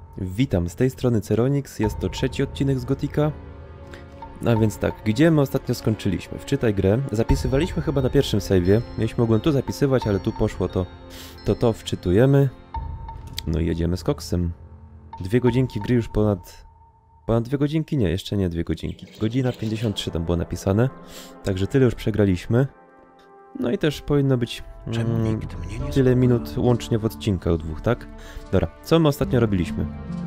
Witam, z tej strony Ceronix, jest to trzeci odcinek z Gotika. No więc tak, gdzie my ostatnio skończyliśmy? Wczytaj grę. Zapisywaliśmy chyba na pierwszym save'ie. Mieliśmy mogłem tu zapisywać, ale tu poszło to wczytujemy. No i jedziemy z koksem. 2 godzinki gry już ponad 2 godzinki? Nie, jeszcze nie 2 godzinki. Godzina 53 tam było napisane. Także tyle już przegraliśmy. No i też powinno być tyle minut łącznie w odcinkach dwóch, tak? Dobra, co my ostatnio robiliśmy?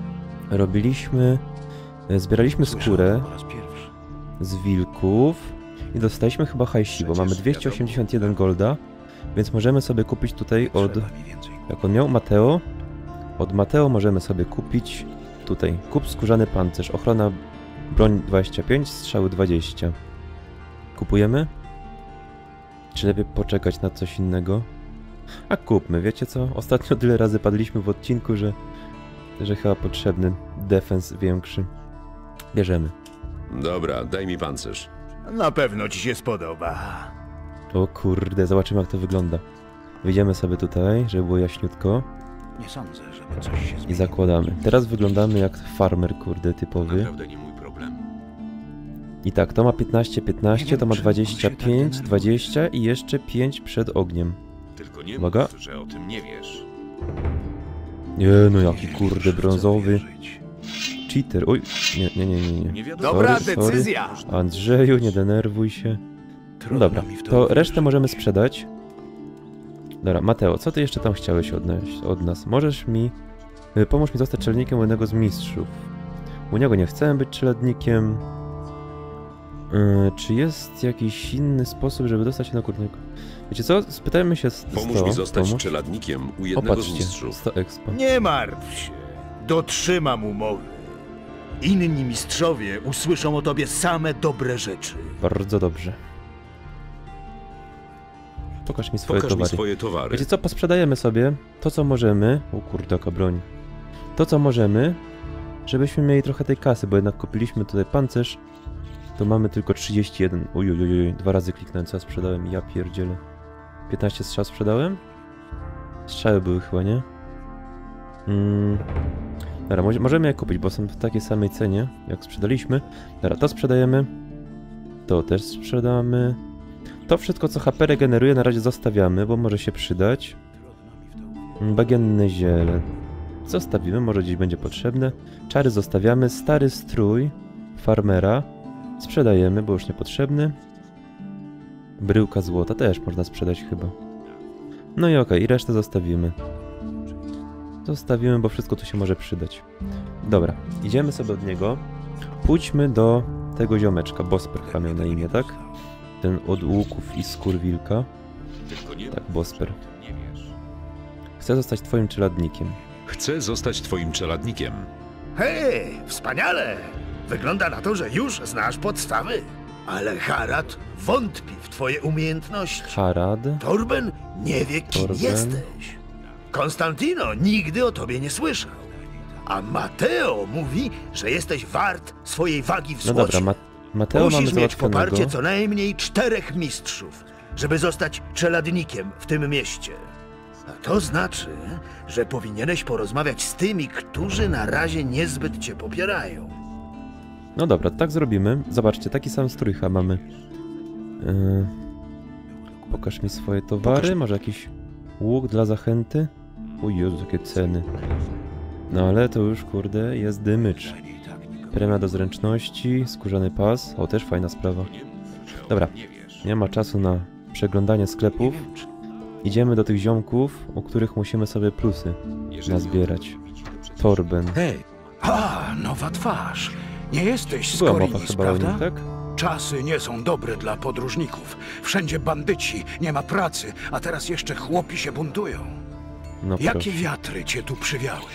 Zbieraliśmy skórę z wilków i dostaliśmy chyba hajsiwo. Mamy 281 golda, więc możemy sobie kupić tutaj jak on miał? Mateo. Od Mateo możemy sobie kupić tutaj. Kup skórzany pancerz, ochrona broń 25, strzały 20. Kupujemy? Czy lepiej poczekać na coś innego? A kupmy, wiecie co? Ostatnio tyle razy padliśmy w odcinku, że chyba potrzebny defens większy. Bierzemy. Dobra, daj mi pancerz. Na pewno ci się spodoba. O kurde, zobaczymy jak to wygląda. Wyjdziemy sobie tutaj, żeby było jaśniutko. Nie sądzę, żeby coś się zmieniło. I zakładamy. Teraz wyglądamy jak farmer, kurde, typowy. Naprawdę nie mój problem. I tak, to ma 15, to ma 25, 20 i jeszcze 5 przed ogniem. Tylko nie Uwaga. mów, że o tym nie wiesz. Nie no, jaki kurde brązowy. Cheater, oj, nie. Nie wiadomo. Dobra Sorry. decyzja! Andrzeju, nie denerwuj się. No dobra, to resztę możemy sprzedać. Dobra, Mateo, co ty jeszcze tam chciałeś od nas? Możesz mi... Pomóż mi zostać czeladnikiem u jednego z mistrzów. U niego nie chcę być czeladnikiem. Czy jest jakiś inny sposób, żeby dostać się na górnego? Wiecie co? Spytajmy się Pomóż mi zostać czeladnikiem u jednego z mistrzów. 100 expa. Nie martw się. Dotrzymam umowy. Inni mistrzowie usłyszą o tobie same dobre rzeczy. Bardzo dobrze. Pokaż mi swoje towary. Wiecie co? Posprzedajemy sobie to, co możemy. O kurde, jaka broń. To, co możemy, żebyśmy mieli trochę tej kasy, bo jednak kupiliśmy tutaj pancerz. To mamy tylko 31. Oj, 2 razy kliknąłem, co ja sprzedałem. Ja pierdzielę. 15 strzał sprzedałem? Strzały były chyba, nie? Dobra, możemy je kupić, bo są w takiej samej cenie, jak sprzedaliśmy. Dobra, to sprzedajemy. To też sprzedamy. To wszystko, co HP regeneruje, na razie zostawiamy, bo może się przydać. Bagienne ziele. Zostawimy, może gdzieś będzie potrzebne. Czary zostawiamy. Stary strój farmera sprzedajemy, bo już niepotrzebny. Bryłka złota też można sprzedać chyba. No i okej, i resztę zostawimy. Zostawimy, bo wszystko tu się może przydać. Dobra, idziemy sobie od niego. Pójdźmy do tego ziomeczka. Bosper chyba miał na imię, tak? Ten od łuków i skór wilka. Tak, Bosper. Chcę zostać twoim czeladnikiem. Chcę zostać twoim czeladnikiem. Hej, wspaniale! Wygląda na to, że już znasz podstawy. Ale Harad wątpi w twoje umiejętności. Harad. Torben nie wie, kim Torben. jesteś. Konstantino nigdy o tobie nie słyszał. A Mateo mówi, że jesteś wart swojej wagi w No złocie. dobra, Mateo mamy Musisz mieć załatwionego. poparcie co najmniej 4 mistrzów, żeby zostać czeladnikiem w tym mieście. A to znaczy, że powinieneś porozmawiać z tymi, którzy na razie niezbyt cię popierają. No dobra, tak zrobimy. Zobaczcie, taki sam strój chyba mamy. Pokaż mi swoje towary. Może jakiś łuk dla zachęty? O Jezu, jakie ceny. No ale to już, kurde, jest dymycz. Premia do zręczności, skórzany pas. O, też fajna sprawa. Dobra, nie ma czasu na przeglądanie sklepów. Idziemy do tych ziomków, u których musimy sobie plusy nazbierać. Torben. Hej! A, nowa twarz. Nie jesteś z Była mowa Korinis, chyba o nim, prawda? tak? Czasy nie są dobre dla podróżników. Wszędzie bandyci, nie ma pracy, a teraz jeszcze chłopi się buntują. No Jakie proszę. wiatry cię tu przywiały?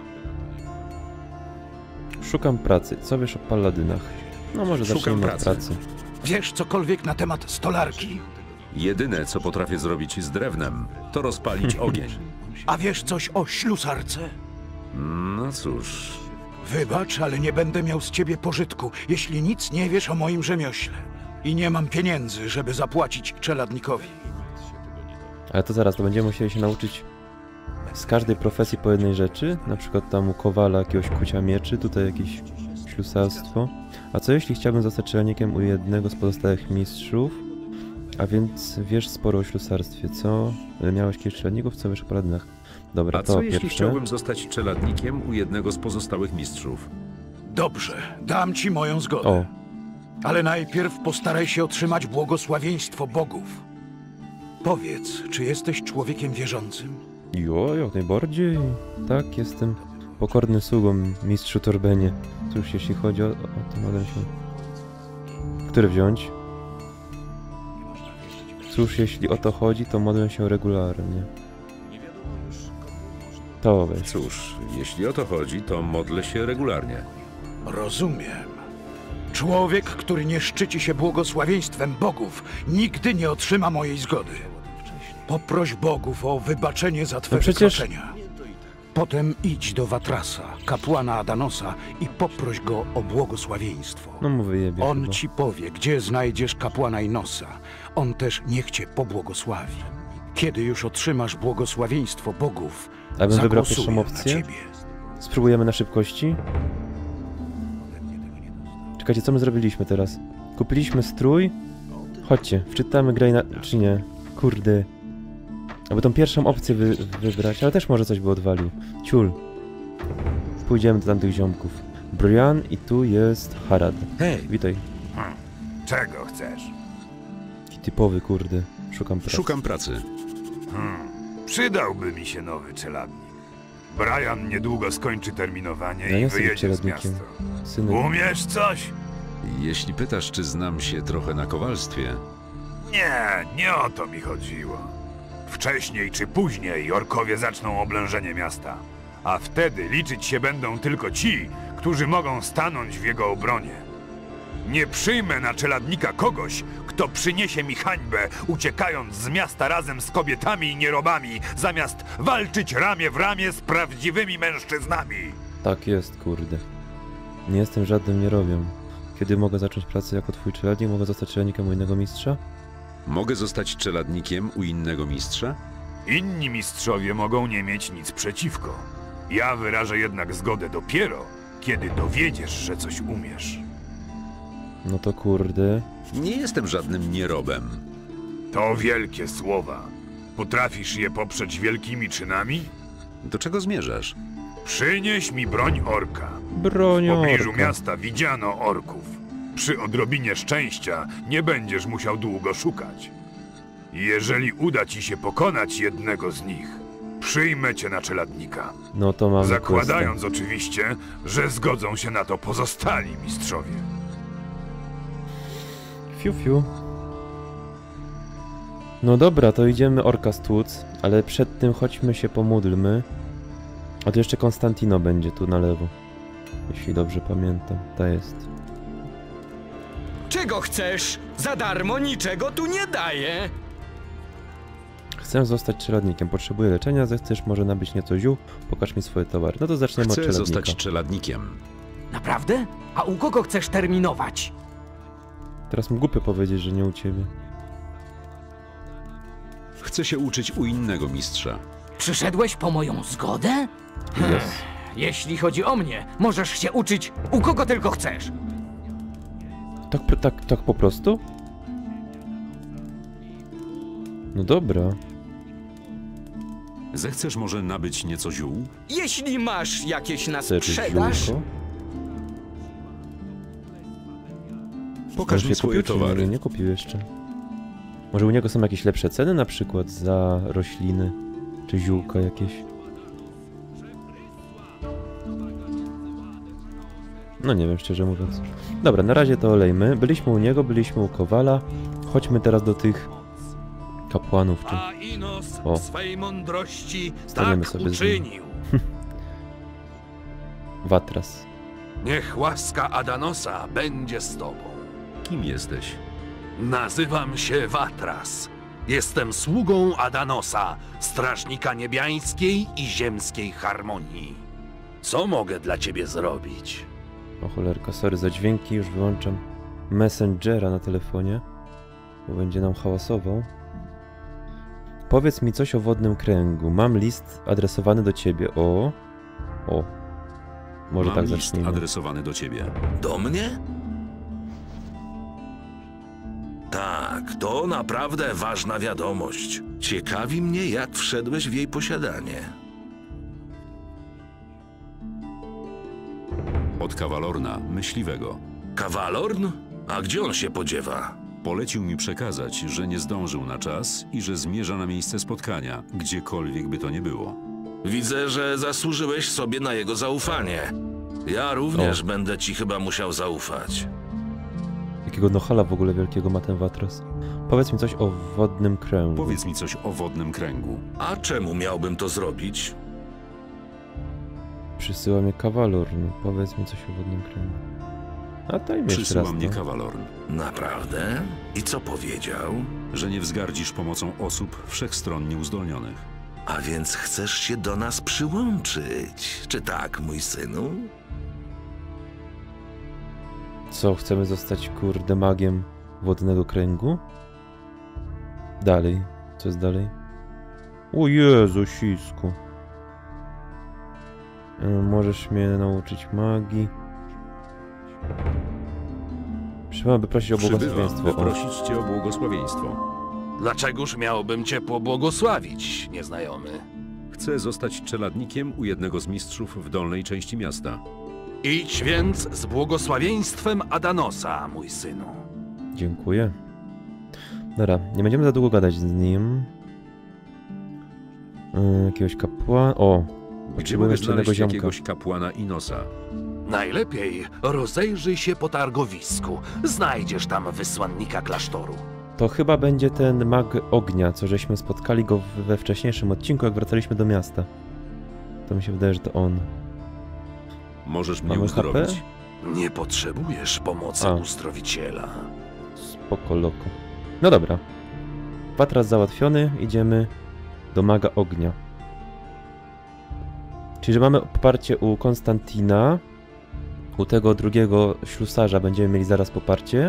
Szukam pracy. Co wiesz o paladynach? No może Szukam zacznijmy od pracy. pracy. Wiesz cokolwiek na temat stolarki? Jedyne, co potrafię zrobić z drewnem, to rozpalić ogień. A wiesz coś o ślusarce? No cóż, Wybacz, ale nie będę miał z ciebie pożytku, jeśli nic nie wiesz o moim rzemiośle. I nie mam pieniędzy, żeby zapłacić czeladnikowi. Ale to zaraz, to będziemy musieli się nauczyć z każdej profesji po jednej rzeczy, na przykład tam u kowala jakiegoś kucia mieczy, tutaj jakieś ślusarstwo. A co jeśli chciałbym zostać czelnikiem u jednego z pozostałych mistrzów? A więc wiesz sporo o ślusarstwie, co? Miałeś kiedyś czeladników, co wiesz o paladynach? Dobra, A to co jeśli pierwsze. chciałbym zostać czeladnikiem u jednego z pozostałych mistrzów? Dobrze, dam ci moją zgodę. O, Ale najpierw postaraj się otrzymać błogosławieństwo bogów. Powiedz, czy jesteś człowiekiem wierzącym? jo, jak najbardziej. Tak, jestem pokornym sługą, mistrzu Torbenie. Cóż, jeśli chodzi o to model się... Który wziąć? Cóż, jeśli o to chodzi, to modlę się regularnie. To weź. Cóż, jeśli o to chodzi, to modlę się regularnie. Rozumiem. Człowiek, który nie szczyci się błogosławieństwem bogów, nigdy nie otrzyma mojej zgody. Poproś bogów o wybaczenie za twe przecież- wykroczenia. Potem idź do Watrasa, kapłana Adanosa i poproś go o błogosławieństwo. No mu wyjebie On chyba. ci powie, gdzie znajdziesz kapłana Inosa. On też niech cię pobłogosławi. Kiedy już otrzymasz błogosławieństwo bogów, A bym wybrał zagłosuję pierwszą na opcję? ciebie. Spróbujemy na szybkości. Czekajcie, co my zrobiliśmy teraz? Kupiliśmy strój. Chodźcie, wczytamy grę na... czy nie? Kurde. Aby tą pierwszą opcję wybrać, ale też może coś by odwalił. Ciul. Pójdziemy do tamtych ziomków. Brian i tu jest Harad. Hej! Witaj. Czego chcesz? Taki typowy, kurde. Szukam pracy. Szukam pracy. Przydałby mi się nowy czeladnik. Brian niedługo skończy terminowanie Ja i nie jestem wyjedzie z czeladnikiem. miasta. Syny. Umiesz coś? Jeśli pytasz, czy znam się trochę na kowalstwie, Nie o to mi chodziło. Wcześniej czy później orkowie zaczną oblężenie miasta. A wtedy liczyć się będą tylko ci, którzy mogą stanąć w jego obronie. Nie przyjmę na czeladnika kogoś, kto przyniesie mi hańbę, uciekając z miasta razem z kobietami i nierobami, zamiast walczyć ramię w ramię z prawdziwymi mężczyznami. Tak jest, kurde. Nie jestem żadnym nierobiem. Kiedy mogę zacząć pracę jako twój czeladnik? Mogę zostać czeladnikiem u innego mistrza? mogę zostać czeladnikiem u innego mistrza? Inni mistrzowie mogą nie mieć nic przeciwko. Ja wyrażę jednak zgodę dopiero, kiedy dowiedziesz, że coś umiesz. No to kurde. Nie jestem żadnym nierobem. To wielkie słowa. Potrafisz je poprzeć wielkimi czynami? Do czego zmierzasz? Przynieś mi broń orka. W Bronią. pobliżu miasta widziano orków. Przy odrobinie szczęścia nie będziesz musiał długo szukać. Jeżeli uda ci się pokonać jednego z nich, przyjmę cię na czeladnika. No to mamy Zakładając oczywiście, że zgodzą się na to pozostali mistrzowie. Fiu, fiu. No dobra, to idziemy orka stłuc, ale przed tym chodźmy się pomódlmy. A to jeszcze Konstantino będzie tu na lewo. Jeśli dobrze pamiętam, ta jest. Czego chcesz? Za darmo niczego tu nie daję. Chcę zostać czeladnikiem, potrzebuję leczenia, zechcesz może nabyć nieco ziół, pokaż mi swoje towary. No to zaczniemy od Chcę czeladnika. zostać czeladnikiem. Naprawdę? A u kogo chcesz terminować? Teraz mu głupio powiedzieć, że nie u ciebie. Chcę się uczyć u innego mistrza. Przyszedłeś po moją zgodę? Jest. Jeśli chodzi o mnie, możesz się uczyć u kogo tylko chcesz. Tak po prostu? No dobra. Zechcesz może nabyć nieco ziół? Jeśli masz jakieś na Chcesz sprzedaż, ziółko? Pokaż Już mi je swoje kupił, czy towary. nie kupił jeszcze. Może u niego są jakieś lepsze ceny na przykład za rośliny? Czy ziółka jakieś? No nie wiem, szczerze mówiąc. Dobra, na razie to olejmy. Byliśmy u niego, byliśmy u Kowala. Chodźmy teraz do tych kapłanów, czy... A Inos O. w swej mądrości Staniemy tak sobie z nim. uczynił. Watras. Niech łaska Adanosa będzie z tobą. Kim jesteś? Nazywam się Watras. Jestem sługą Adanosa, strażnika niebiańskiej i ziemskiej harmonii. Co mogę dla ciebie zrobić? O cholerka, sorry za dźwięki, już wyłączam Messengera na telefonie, bo będzie nam hałasował. Powiedz mi coś o wodnym kręgu. Mam list adresowany do ciebie. O. Może Mam tak list zacznijmy. adresowany do ciebie. Do mnie? Tak, to naprawdę ważna wiadomość. Ciekawi mnie, jak wszedłeś w jej posiadanie. Od Kawalorna, myśliwego. Kawalorn? A gdzie on się podziewa? Polecił mi przekazać, że nie zdążył na czas i że zmierza na miejsce spotkania, gdziekolwiek by to nie było. Widzę, że zasłużyłeś sobie na jego zaufanie. Ja również będę ci chyba musiał zaufać. Jakiego nohala w ogóle wielkiego ma ten Watros? Powiedz mi coś o wodnym kręgu. Powiedz mi coś o wodnym kręgu. A czemu miałbym to zrobić? Przysyła mnie Kawalorn. Powiedz mi coś o wodnym kręgu. A to im jeszcze Przysyła raz. mnie No. Kawalorn, Naprawdę? I co powiedział? że nie wzgardzisz pomocą osób wszechstronnie uzdolnionych. A więc chcesz się do nas przyłączyć? Czy tak, mój synu? Co, chcemy zostać kurde magiem wodnego kręgu? Dalej. Co jest dalej? O Jezusisku. Możesz mnie nauczyć magii. Przybyłam, by prosić o Przybyłam, błogosławieństwo. by O. prosić cię o błogosławieństwo. Dlaczegoż miałbym cię pobłogosławić, nieznajomy? Chcę zostać czeladnikiem u jednego z mistrzów w dolnej części miasta. Idź więc z błogosławieństwem Adanosa, mój synu. Dziękuję. Dobra, nie będziemy za długo gadać z nim. Jakiegoś kapłana. O! Gdzie Potrzebujemy mogę jeszcze jednego znaleźć ziomka. jakiegoś kapłana Inosa? Najlepiej rozejrzyj się po targowisku. Znajdziesz tam wysłannika klasztoru. To chyba będzie ten mag ognia, co żeśmy spotkali go we wcześniejszym odcinku, jak wracaliśmy do miasta. To mi się wydaje, że to on. Możesz mnie Mamy HP? uzdrowić. Nie potrzebujesz pomocy A. uzdrowiciela. Spoko loko. No dobra. Patras załatwiony, idziemy do maga ognia. Czyli, że mamy poparcie u Konstantina. U tego drugiego ślusarza będziemy mieli zaraz poparcie.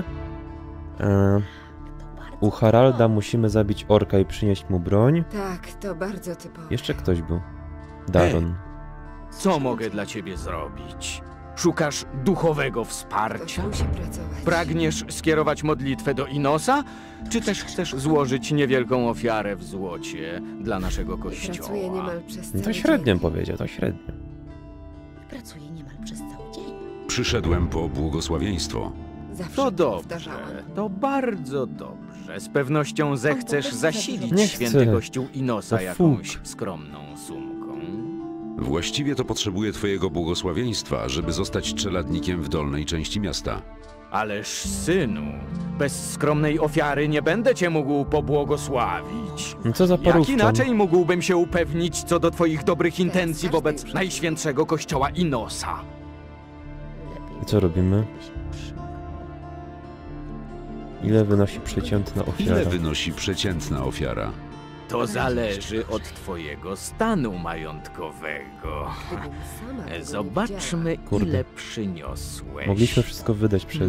U Haralda musimy zabić orka i przynieść mu broń. Tak, to bardzo typowe. Jeszcze ktoś był. Daron. Co mogę dla ciebie zrobić? Szukasz duchowego Ktoś wsparcia? musi pracować. Pragniesz skierować modlitwę do Inosa? Czy też chcesz złożyć niewielką ofiarę w złocie dla naszego Pracuję kościoła? niemal przez No cały to średnio dzień. powiedział, to średnio. Pracuję niemal przez cały dzień. Przyszedłem po błogosławieństwo. Zawsze To to dobrze, powtarzałam. to bardzo dobrze. Z pewnością zechcesz prostu zasilić Nie święty chcę. kościół Inosa To jakąś skromną sumką. Właściwie to potrzebuję twojego błogosławieństwa, żeby zostać czeladnikiem w dolnej części miasta. Ależ synu, bez skromnej ofiary nie będę cię mógł pobłogosławić. No co za Jak parówczan. inaczej mógłbym się upewnić co do twoich dobrych intencji wobec najświętszego kościoła Inosa? Lepiej I co robimy? żeby się przymknął. Ile wynosi przeciętna ofiara? Ile wynosi przeciętna ofiara? To zależy od twojego stanu majątkowego. Gdybym sama tego nie Zobaczmy, Kurde. ile przyniosłeś. Mogliśmy wszystko wydać przed...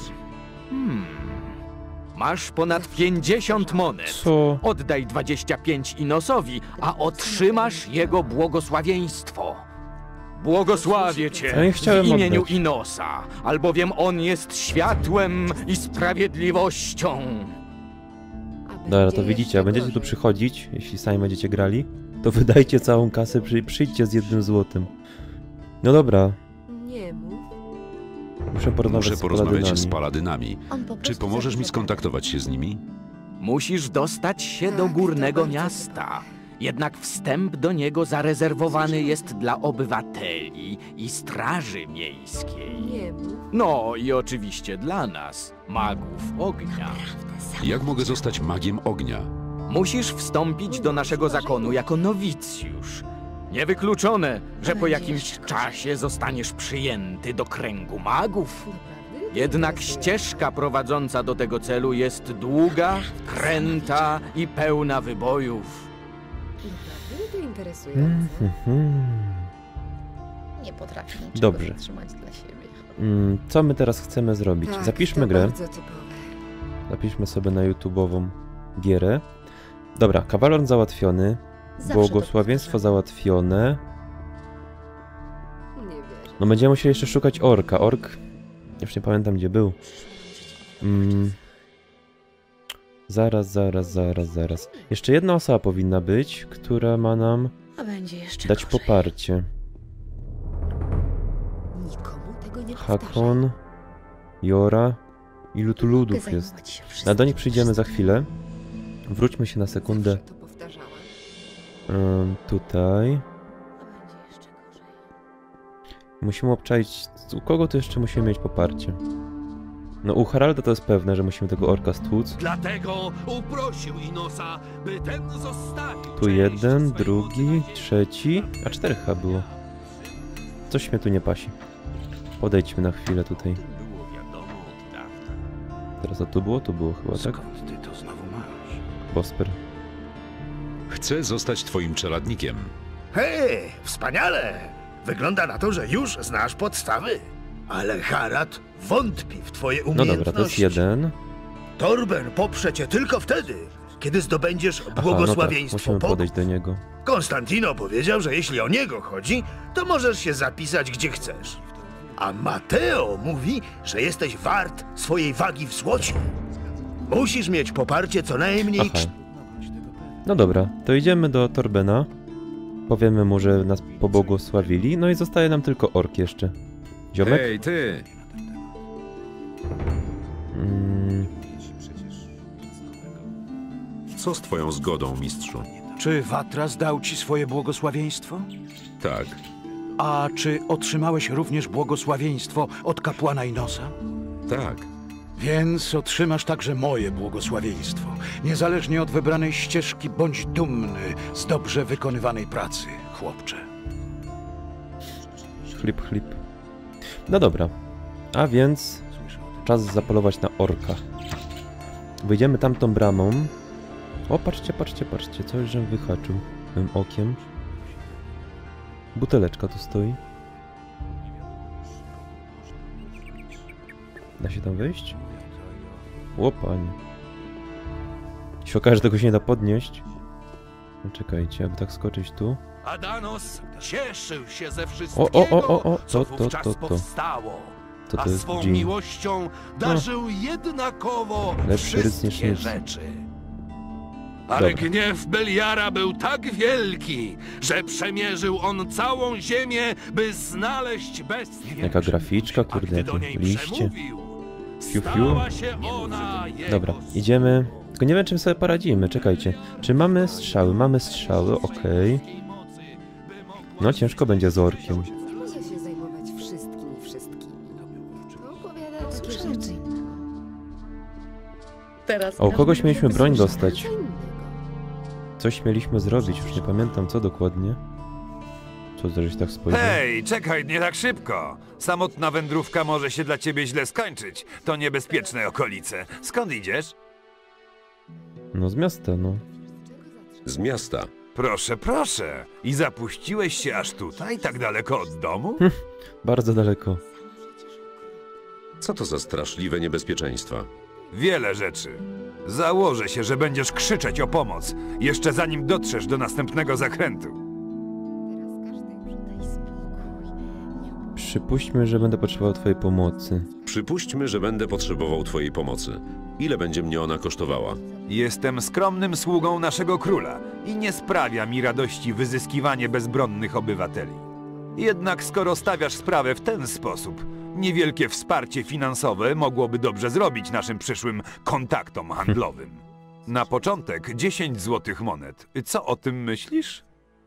Masz ponad 50 monet. Co? Oddaj 25 Inosowi, a otrzymasz jego błogosławieństwo. Błogosławię cię Ja nie chciałem w imieniu oddać. Inosa, albowiem on jest światłem i sprawiedliwością. A Dobra, będzie to widzicie, jeszcze jak będziecie tu gorzej. przychodzić, jeśli sami będziecie grali, to wydajcie całą kasę, przyjdźcie z 1 złotym. No dobra, Nie mów. muszę porozmawiać Muszę z porozmawiać z paladynami. paladynami. On po Czy prostu pomożesz mi zabiera. skontaktować się z nimi? Musisz dostać się Tak, do to górnego bardzo miasta. typowe. Jednak wstęp do niego zarezerwowany jest dla obywateli i straży miejskiej. Nie mów. No i oczywiście dla nas, magów ognia. Jak mogę zostać magiem ognia? Musisz wstąpić do naszego zakonu jako nowicjusz. Niewykluczone, że po jakimś czasie zostaniesz przyjęty do kręgu magów. Naprawdę? To Jednak interesuje. ścieżka prowadząca do tego celu jest długa, kręta i pełna wybojów. Naprawdę to interesujące. Nie potrafi niczego Dobrze. zatrzymać dla siebie. Co my teraz chcemy zrobić? Tak, Zapiszmy to grę, bardzo typowe. zapiszmy sobie na YouTube'ową gierę. Dobra, kawalor załatwiony. Zawsze Błogosławieństwo to załatwione. Nie wierzę. No będziemy musieli jeszcze szukać orka. Ork... Już nie pamiętam gdzie był. Zaraz. Jeszcze jedna osoba powinna być, która ma nam A będzie jeszcze dać gorzej. poparcie. Nikomu tego nie powtarzaj. Hakon, Jora. Ilu tu Mogę ludów jest? zajmować się A wszystkim, do nich przyjdziemy za wszystkim. chwilę. Wróćmy się na sekundę Zawsze to powtarzałam. tutaj. A będzie jeszcze gorzej. Musimy obczaić, u kogo tu jeszcze musimy mieć poparcie. No u Haralda to jest pewne, że musimy tego orka stłuc. Dlatego uprosił Inosa, by ten zostawił Tu część jeden, swej drugi, mocy na trzeci, a 4 chyba było. Coś mnie tu nie pasi. Podejdźmy na chwilę tutaj. było wiadomo od dawna. Teraz a tu było chyba, tak? Skąd ty to znowu masz? Bosper. Chcę zostać twoim czeladnikiem. Hej, wspaniale! Wygląda na to, że już znasz podstawy. Ale Harad wątpi w twoje No umiejętności. dobra, to jest jeden. Torben poprze cię tylko wtedy, kiedy zdobędziesz Aha, no tak, błogosławieństwo musimy bogów. podejść do niego. Konstantino powiedział, że jeśli o niego chodzi, to możesz się zapisać gdzie chcesz. A Mateo mówi, że jesteś wart swojej wagi w złocie. Musisz mieć poparcie co najmniej Aha. No dobra, to idziemy do Torbena. Powiemy mu, że nas pobłogosławili. No i zostaje nam tylko ork jeszcze. Ziomek? Hej, ty! Co z twoją zgodą, mistrzu? Czy Watras dał ci swoje błogosławieństwo? Tak. A czy otrzymałeś również błogosławieństwo od kapłana Inosa? Tak. Więc otrzymasz także moje błogosławieństwo. Niezależnie od wybranej ścieżki, bądź dumny z dobrze wykonywanej pracy, chłopcze. Chlip. No dobra. A więc czas zapolować na orka. Wyjdziemy tamtą bramą. O, patrzcie. Co już żem wyhaczył mym okiem. Buteleczka tu stoi. Da się tam wejść? O, pani. Się okaże, że tego się nie da podnieść. No, czekajcie, aby tak skoczyć tu. Adanos cieszył się ze O, wszystkiego, co to. wówczas powstało. To A jest swą Jean. miłością darzył jednakowo Lepszy rys niż wszystkie nic. rzeczy. Ale Dobra. gniew Beliara był tak wielki, że przemierzył on całą ziemię, by znaleźć bestię. Jaka graficzka, A kurde, gdy do jakie niej liście. przemówił, Fiu. stała się ona jego Dobra, idziemy. Tylko nie wiem, czym sobie poradzimy. Czekajcie. Czy mamy strzały? Mamy strzały, okej. No, ciężko będzie z orkiem. Nie mogę się zajmować wszystkimi. To opowiada takie rzeczy. Teraz O, kogoś każdy mieliśmy wie, broń co dostać. Co innego. Coś mieliśmy zrobić, już nie pamiętam co dokładnie. Co żeś tak spojrzał? Hej, czekaj, nie tak szybko. Samotna wędrówka może się dla ciebie źle skończyć. To niebezpieczne okolice. Skąd idziesz? No z miasta, no. Z miasta. Proszę. I zapuściłeś się aż tutaj, tak daleko od domu? Bardzo daleko. Co to za straszliwe niebezpieczeństwa? Wiele rzeczy. Założę się, że będziesz krzyczeć o pomoc, jeszcze zanim dotrzesz do następnego zakrętu. Daj spokój. Przypuśćmy, że będę potrzebował twojej pomocy. Przypuśćmy, że będę potrzebował twojej pomocy. Ile będzie mnie ona kosztowała? Jestem skromnym sługą naszego króla i nie sprawia mi radości wyzyskiwanie bezbronnych obywateli. Jednak skoro stawiasz sprawę w ten sposób, niewielkie wsparcie finansowe mogłoby dobrze zrobić naszym przyszłym kontaktom handlowym. Na początek 10 złotych monet. Co o tym myślisz?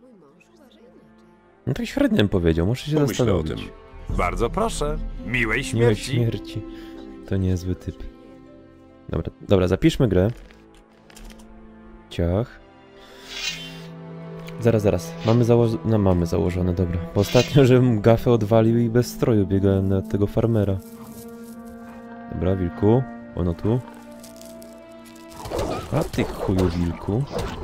No tak średnio bym powiedział, muszę się Pomyślę o zastanowić. tym. Bardzo proszę. Miłej Miłej śmierci. śmierci. To niezły typ. Dobra, zapiszmy grę. Ciach. Zaraz. Mamy założone, dobra. Bo ostatnio, żebym gafę odwalił i bez stroju biegałem na tego farmera. Dobra, wilku. Ono tu. A ty chuju, wilku.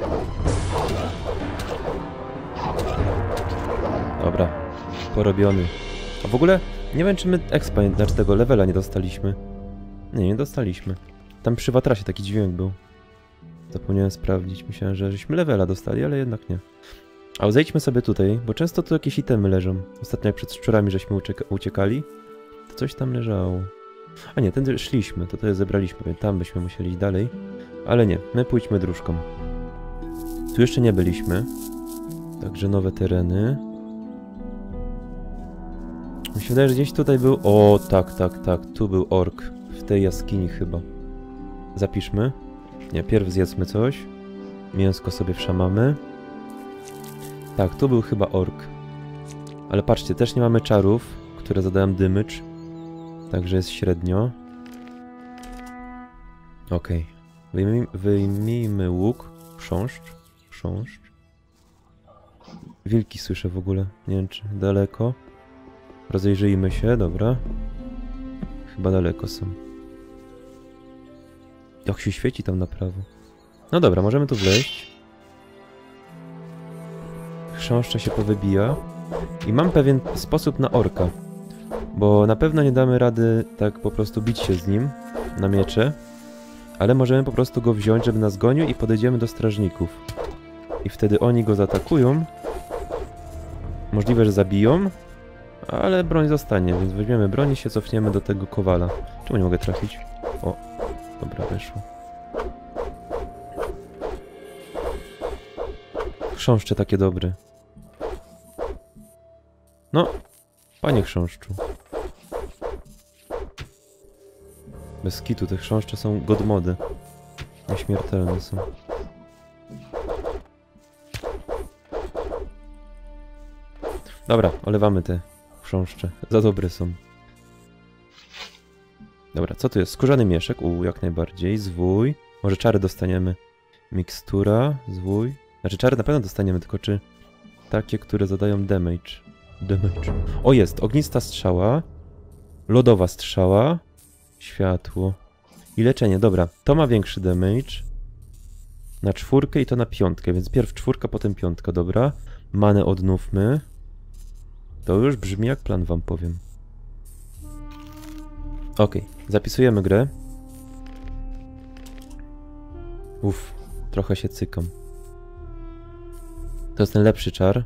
Dobra. Porobiony. A w ogóle nie wiem, czy my expa, znaczy tego levela nie dostaliśmy. Nie dostaliśmy. Tam przy Watrasie taki dźwięk był. Zapomniałem sprawdzić. Myślałem, że żeśmy levela dostali, ale jednak nie. A zejdźmy sobie tutaj, bo często tu jakieś itemy leżą. Ostatnio jak przed szczurami żeśmy uciekali, to coś tam leżało. A nie, tędy szliśmy, to je zebraliśmy, więc tam byśmy musieli iść dalej. Ale nie, my pójdźmy dróżką. Tu jeszcze nie byliśmy. Także nowe tereny. Mi się wydaje, że gdzieś tutaj był... O, tak. Tu był ork. W tej jaskini chyba. Zapiszmy. Nie, pierw zjedzmy coś. Mięsko sobie wszamamy. Tak, tu był chyba ork. Ale patrzcie, też nie mamy czarów, które zadają damage. Także jest średnio. Okej. Wyjmijmy łuk. Chrząszcz. Wilki słyszę w ogóle. Nie wiem, czy daleko. Rozejrzyjmy się, dobra. Chyba daleko są. Jak się świeci tam na prawo. No dobra, możemy tu wleźć. Chrząszcza się powybija. I mam pewien sposób na orka. Bo na pewno nie damy rady tak po prostu bić się z nim na miecze. Ale możemy po prostu go wziąć, żeby nas gonił i podejdziemy do strażników. I wtedy oni go zaatakują. Możliwe, że zabiją. Ale broń zostanie, więc weźmiemy broń i się cofniemy do tego kowala. Czemu nie mogę trafić? O, dobra, weszło. Chrząszcze takie dobre. No, panie chrząszczu. Bez kitu, te chrząszcze są godmody. Nieśmiertelne są. Dobra, olewamy te chrząszcze. Za dobre są. Dobra, co tu jest? Skórzany mieszek. Jak najbardziej. Zwój. Może czary dostaniemy. Mikstura. Zwój. Znaczy czary na pewno dostaniemy, tylko czy takie, które zadają damage. O, jest. Ognista strzała. Lodowa strzała. Światło. I leczenie. Dobra. To ma większy damage. Na 4 i to na 5. Więc pierw 4, potem 5. Dobra. Manę odnówmy. To już brzmi jak plan, wam powiem. Okej. Zapisujemy grę. Uff. Trochę się cykam. To jest ten lepszy czar.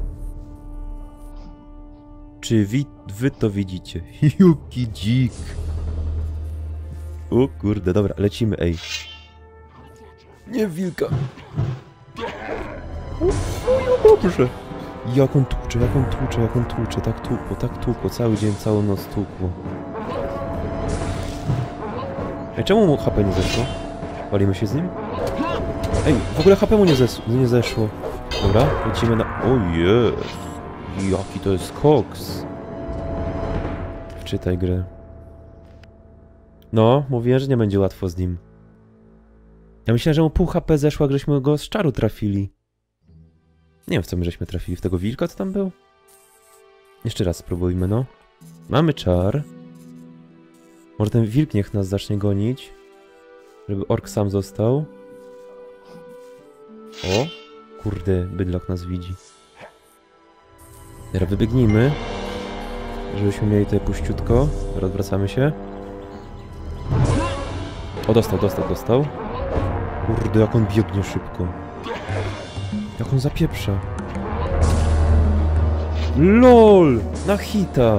Czy wy to widzicie? Jaki dzik. O kurde, dobra, lecimy, ej. Nie wilka. O, dobrze. Jak on tłucze. Tak tłukło. Cały dzień, całą noc tłukło. Ej, czemu mu HP nie zeszło? Walimy się z nim? Ej, w ogóle HP mu nie zeszło. Dobra, lecimy na... O jest! Jaki to jest koks! Wczytaj grę. No, mówiłem, że nie będzie łatwo z nim. Ja myślałem, że mu pół HP zeszło, jak żeśmy go z czaru trafili. Nie wiem, w co my żeśmy trafili. W tego wilka, co tam był? Jeszcze raz spróbujmy, no. Mamy czar. Może ten wilk niech nas zacznie gonić. Żeby ork sam został. O! Kurde, bydlak nas widzi. Teraz wybiegnijmy. Żebyśmy mieli tutaj puściutko. Teraz odwracamy się. O, dostał. Kurde, jak on biegnie szybko. Jak on zapieprza. LOL! Na hita!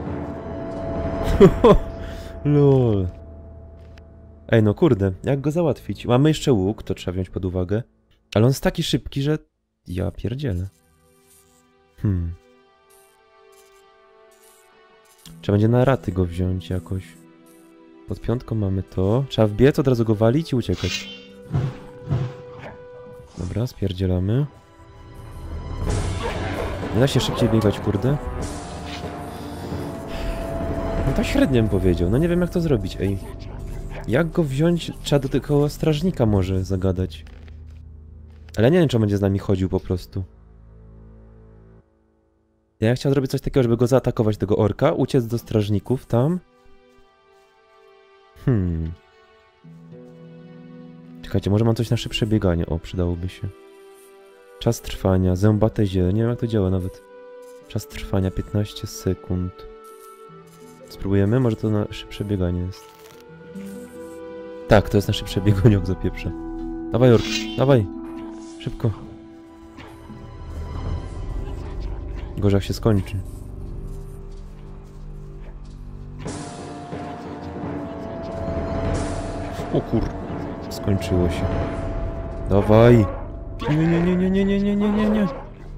LOL. Ej, no kurde, jak go załatwić? Mamy jeszcze łuk, to trzeba wziąć pod uwagę. Ale on jest taki szybki, że... Ja pierdzielę. Trzeba będzie na raty go wziąć jakoś. Pod 5 mamy to. Trzeba wbiec, od razu go walić i uciekać. Dobra, spierdzielamy. Nie da się szybciej biegać, kurde. No tak średnio bym powiedział. No nie wiem, jak to zrobić, ej. Jak go wziąć? Trzeba do tego strażnika może zagadać. Ale nie wiem, czy on będzie z nami chodził po prostu. Ja chciałem zrobić coś takiego, żeby go zaatakować, tego orka, uciec do strażników tam. Czekajcie, może mam coś na szybsze bieganie. O, przydałoby się. Czas trwania, zębate ziele. Nie wiem, jak to działa nawet. Czas trwania 15 sekund. Spróbujemy? Może to na szybsze bieganie jest. Tak, to jest na szybsze bieganie, jak zapieprze. Dawaj, ork, dawaj. Szybko. Gorzej jak się skończy. O kur... Skończyło się. Dawaj. Nie.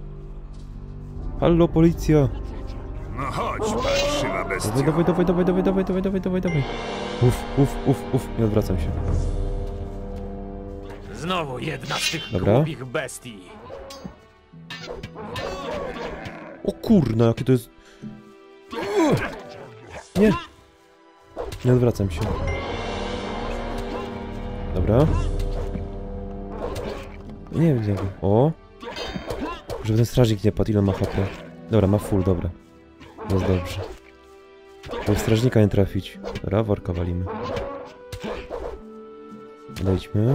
Halo, policja. No chodź, parszywa bestia. Dawaj. Uf, nie odwracam się. Znowu jedna z tych Dobra. głupich bestii. O kurna, jakie to jest... Nie. Nie odwracam się. Dobra. Nie wiem, o. Żeby ten strażnik nie padł, ile ma HP. Dobra, ma full, dobra. Jest dobrze. Żeby strażnika nie trafić. Dobra, worka walimy. Lejdźmy.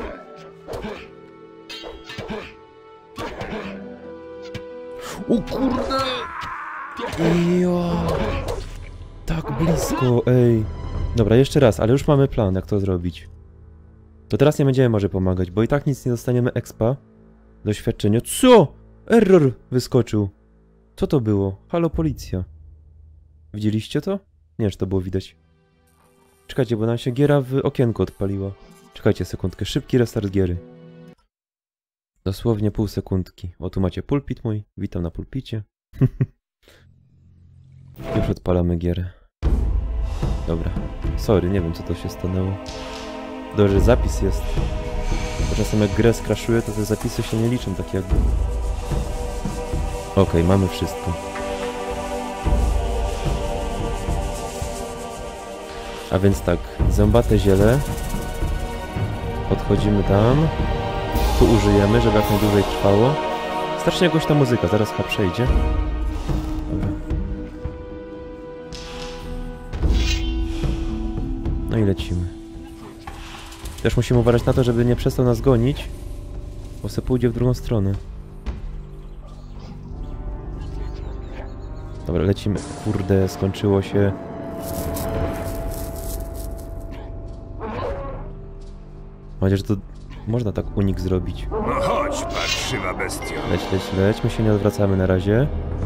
O kurde! Jo! Tak blisko, ej. Dobra, jeszcze raz, ale już mamy plan, jak to zrobić. To teraz nie będziemy może pomagać, bo i tak nic nie dostaniemy expa. Doświadczenia. Co? Error wyskoczył. Co to było? Halo, policja. Widzieliście to? Nie wiem, czy to było widać. Czekajcie, bo nam się giera w okienku odpaliła. Czekajcie sekundkę, szybki restart giery. Dosłownie pół sekundki. O, tu macie pulpit mój. Witam na pulpicie. Już odpalamy gierę. Dobra. Sorry, nie wiem co to się stanęło. Dobrze, że zapis jest. Bo czasem jak grę skraszuje, to te zapisy się nie liczą tak jakby. Okej, mamy wszystko. A więc tak, zębate ziele. Podchodzimy tam. Tu użyjemy, żeby jak najdłużej trwało. Strasznie głośna muzyka, zaraz chyba przejdzie. Dobra. No i lecimy. Też musimy uważać na to, żeby nie przestał nas gonić, bo se pójdzie w drugą stronę. Dobra, lecimy. Kurde, skończyło się. Mam nadzieję, że to można tak unik zrobić. No chodź, parszywa bestia. Leć. My się nie odwracamy na razie.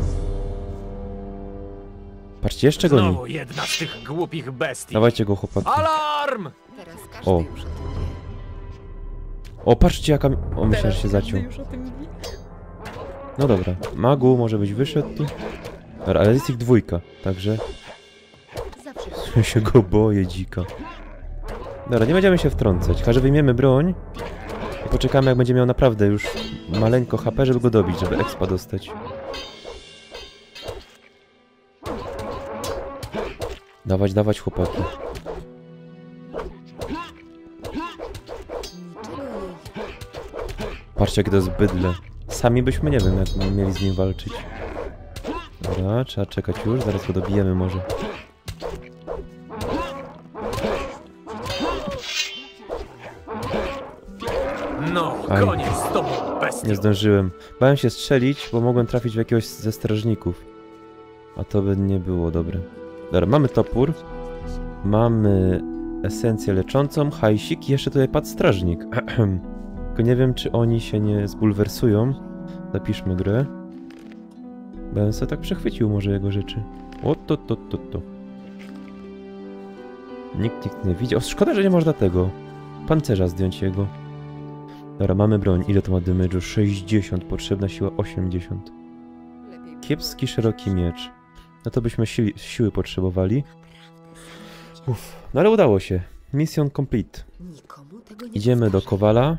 Patrzcie, jeszcze goni. Znowu jedna z tych głupich bestii. Dawajcie go, chłopaki. Alarm! Teraz każdy O. już o tym wie. O, patrzcie jaka... O, myślę, że się zaciął. No dobra. Magu może być wyszedł tu. Dobra, ale jest ich dwójka, także... Zawsze Ja się go boję, dzika. Dobra, nie będziemy się wtrącać. Chyba, że wyjmiemy broń i poczekamy, jak będzie miał naprawdę już maleńko HP, żeby go dobić, żeby expa dostać. Dawać, chłopaki. niczego jej. Patrzcie, jakie to jest bydle. Sami byśmy, nie wiem, jak mieli z nim walczyć. Dobra, trzeba czekać już, zaraz go dobijemy może. No, Aj. koniec z tobą, bestia. Nie zdążyłem. Bałem się strzelić, bo mogłem trafić w jakiegoś ze strażników. A to by nie było dobre. Dobra, mamy topór. Mamy esencję leczącą, hajsik i jeszcze tutaj padł strażnik. Tylko nie wiem, czy oni się nie zbulwersują. Zapiszmy grę. Bo ja bym sobie tak przechwycił może jego rzeczy. O, to. Nikt nie widzi. O, szkoda, że nie można tego pancerza zdjąć jego. Dobra, mamy broń. Ile to ma damage'u? 60. Potrzebna siła 80. Kiepski, szeroki miecz. No to byśmy siły potrzebowali. Uff. No ale udało się. Mission complete. Nikomu tego nie Idziemy do wskażę. Kowala.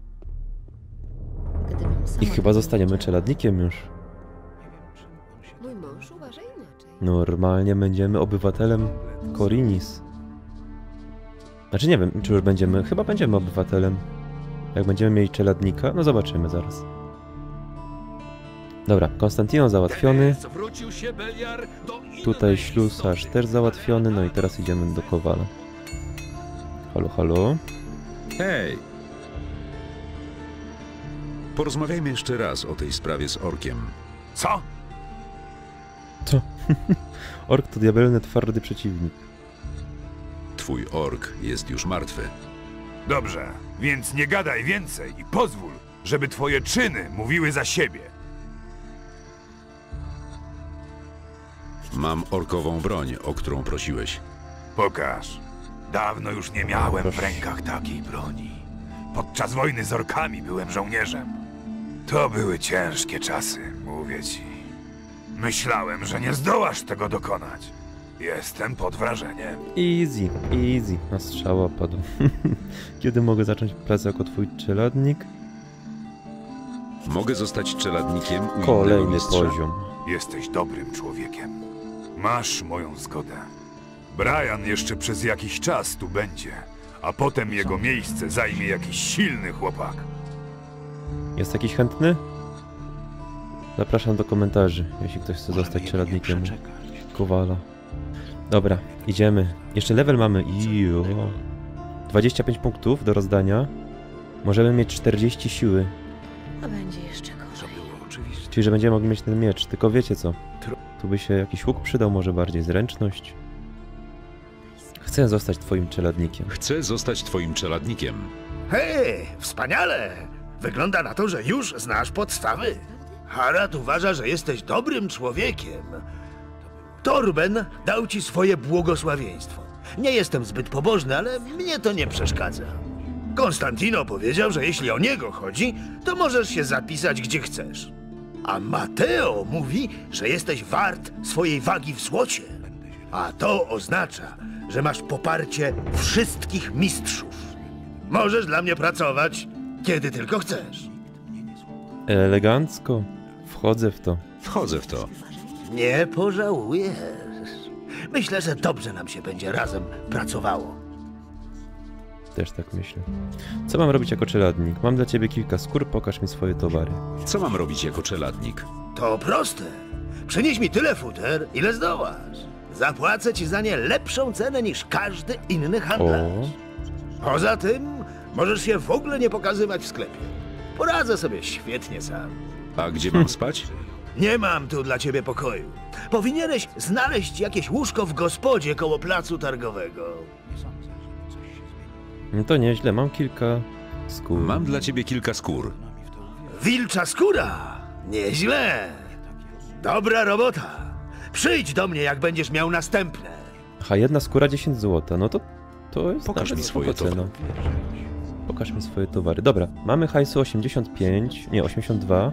Gdybym sama I chyba tego zostaniemy nie czeladnikiem już. Mój mąż uważa inaczej. Normalnie będziemy obywatelem Korinis. Znaczy nie wiem, czy już będziemy... Chyba będziemy obywatelem. Jak będziemy mieli czeladnika, no zobaczymy zaraz. Dobra, Konstantino załatwiony. Zwrócił się Beliar do innej Tutaj ślusarz też załatwiony, no i teraz idziemy do Kowala. Halo. Hej! Porozmawiajmy jeszcze raz o tej sprawie z orkiem. Co? Ork to diabelny, twardy przeciwnik. Twój ork jest już martwy. Dobrze, więc nie gadaj więcej i pozwól, żeby twoje czyny mówiły za siebie. Mam orkową broń, o którą prosiłeś. Pokaż. Dawno już nie miałem w rękach takiej broni. Podczas wojny z orkami byłem żołnierzem. To były ciężkie czasy, mówię ci. Myślałem, że nie zdołasz tego dokonać. Jestem pod wrażeniem. Easy, easy. Na strzała padł. Kiedy mogę zacząć pracę jako twój czeladnik? Mogę zostać czeladnikiem u innego Kolejny mistrza. poziom. Jesteś dobrym człowiekiem. Masz moją zgodę. Brian jeszcze przez jakiś czas tu będzie, a potem jego miejsce zajmie jakiś silny chłopak. Jest jakiś chętny? Zapraszam do komentarzy, jeśli ktoś chce zostać czeladnikiem Kowala. Dobra, idziemy. Jeszcze level mamy. Ijo. 25 punktów do rozdania. Możemy mieć 40 siły. A będzie jeszcze gorzej. Czyli, że będziemy mogli mieć ten miecz. Tylko wiecie co? Tu by się jakiś łuk przydał, może bardziej zręczność. Chcę zostać twoim czeladnikiem. Chcę zostać twoim czeladnikiem. Hej, wspaniale! Wygląda na to, że już znasz podstawy. Harad uważa, że jesteś dobrym człowiekiem. Torben dał ci swoje błogosławieństwo. Nie jestem zbyt pobożny, ale mnie to nie przeszkadza. Konstantino powiedział, że jeśli o niego chodzi, to możesz się zapisać gdzie chcesz. A Mateo mówi, że jesteś wart swojej wagi w złocie. A to oznacza, że masz poparcie wszystkich mistrzów. Możesz dla mnie pracować, kiedy tylko chcesz. Elegancko. Wchodzę w to. Wchodzę w to. Nie pożałujesz. Myślę, że dobrze nam się będzie razem pracowało. Też tak myślę. Co mam robić jako czeladnik? Mam dla ciebie kilka skór, pokaż mi swoje towary. Co mam robić jako czeladnik? To proste. Przynieś mi tyle futer, ile zdołasz. Zapłacę ci za nie lepszą cenę niż każdy inny handlarz. Poza tym, możesz się w ogóle nie pokazywać w sklepie. Poradzę sobie świetnie sam. A gdzie mam spać? Nie mam tu dla ciebie pokoju. Powinieneś znaleźć jakieś łóżko w gospodzie koło placu targowego. No to nieźle, mam kilka skór. Mam dla ciebie kilka skór. Wilcza skóra! Nieźle! Dobra robota! Przyjdź do mnie, jak będziesz miał następne. Aha, jedna skóra 10 zł. No to jest Pokaż nawet mi swoje spoko cena. towary. Pokaż mi swoje towary. Dobra, mamy hajsu 85, nie 82.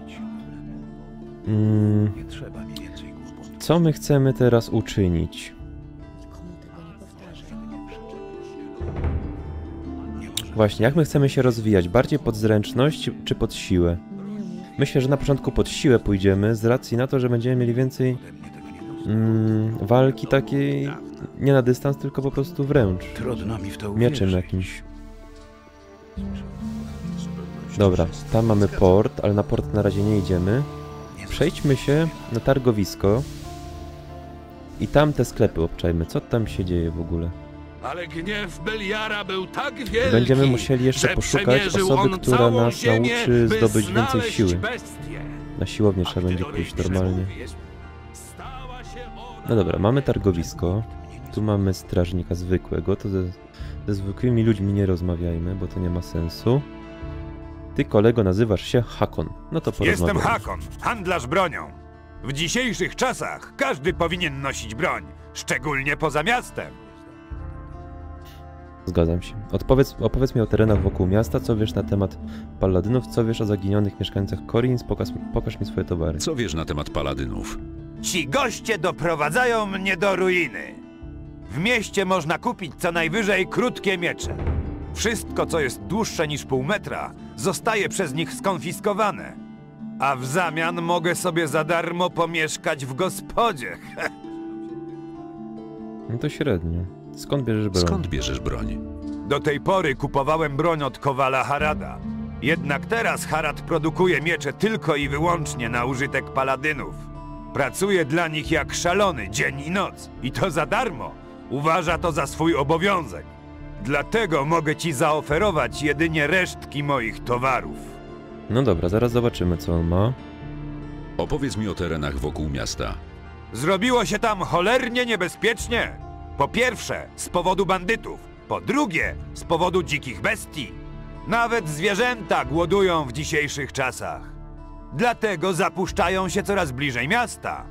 Co my chcemy teraz uczynić? Nikomu tego nie powtarzaj. Właśnie, jak my chcemy się rozwijać? Bardziej pod zręczność czy pod siłę? Myślę, że na początku pod siłę pójdziemy, z racji na to, że będziemy mieli więcej walki takiej nie na dystans, tylko po prostu wręcz. Trudno mi w to Mieczem jakimś. Dobra, tam mamy port, ale na port na razie nie idziemy. Przejdźmy się na targowisko i tam te sklepy obczajmy. Co tam się dzieje w ogóle? Ale gniew Beliara był tak wielki, Będziemy musieli jeszcze że poszukać przemierzył osoby, on która całą nas ziemię, nauczy by zdobyć więcej znaleźć siły. bestię. Na siłownię A trzeba gdy będzie do pójść niej normalnie. przemówił, stała się ona No dobra, mamy targowisko. Tu mamy strażnika zwykłego. To ze zwykłymi ludźmi nie rozmawiajmy, bo to nie ma sensu. Ty, kolego, nazywasz się Hakon. No to porozmawiamy. Jestem Hakon, handlarz bronią. W dzisiejszych czasach każdy powinien nosić broń, szczególnie poza miastem. Zgadzam się. Opowiedz mi o terenach wokół miasta, co wiesz na temat paladynów, co wiesz o zaginionych mieszkańcach Khorins, pokaż mi swoje towary. Co wiesz na temat paladynów? Ci goście doprowadzają mnie do ruiny. W mieście można kupić co najwyżej krótkie miecze. Wszystko, co jest dłuższe niż pół metra, zostaje przez nich skonfiskowane. A w zamian mogę sobie za darmo pomieszkać w gospodzie. No to średnio. Skąd bierzesz broń? Skąd bierzesz broń? Do tej pory kupowałem broń od kowala Harada. Jednak teraz Harad produkuje miecze tylko i wyłącznie na użytek paladynów. Pracuje dla nich jak szalony dzień i noc. I to za darmo. Uważa to za swój obowiązek. Dlatego mogę ci zaoferować jedynie resztki moich towarów. No dobra, zaraz zobaczymy, co on ma. Opowiedz mi o terenach wokół miasta. Zrobiło się tam cholernie niebezpiecznie. Po pierwsze, z powodu bandytów. Po drugie, z powodu dzikich bestii. Nawet zwierzęta głodują w dzisiejszych czasach. Dlatego zapuszczają się coraz bliżej miasta.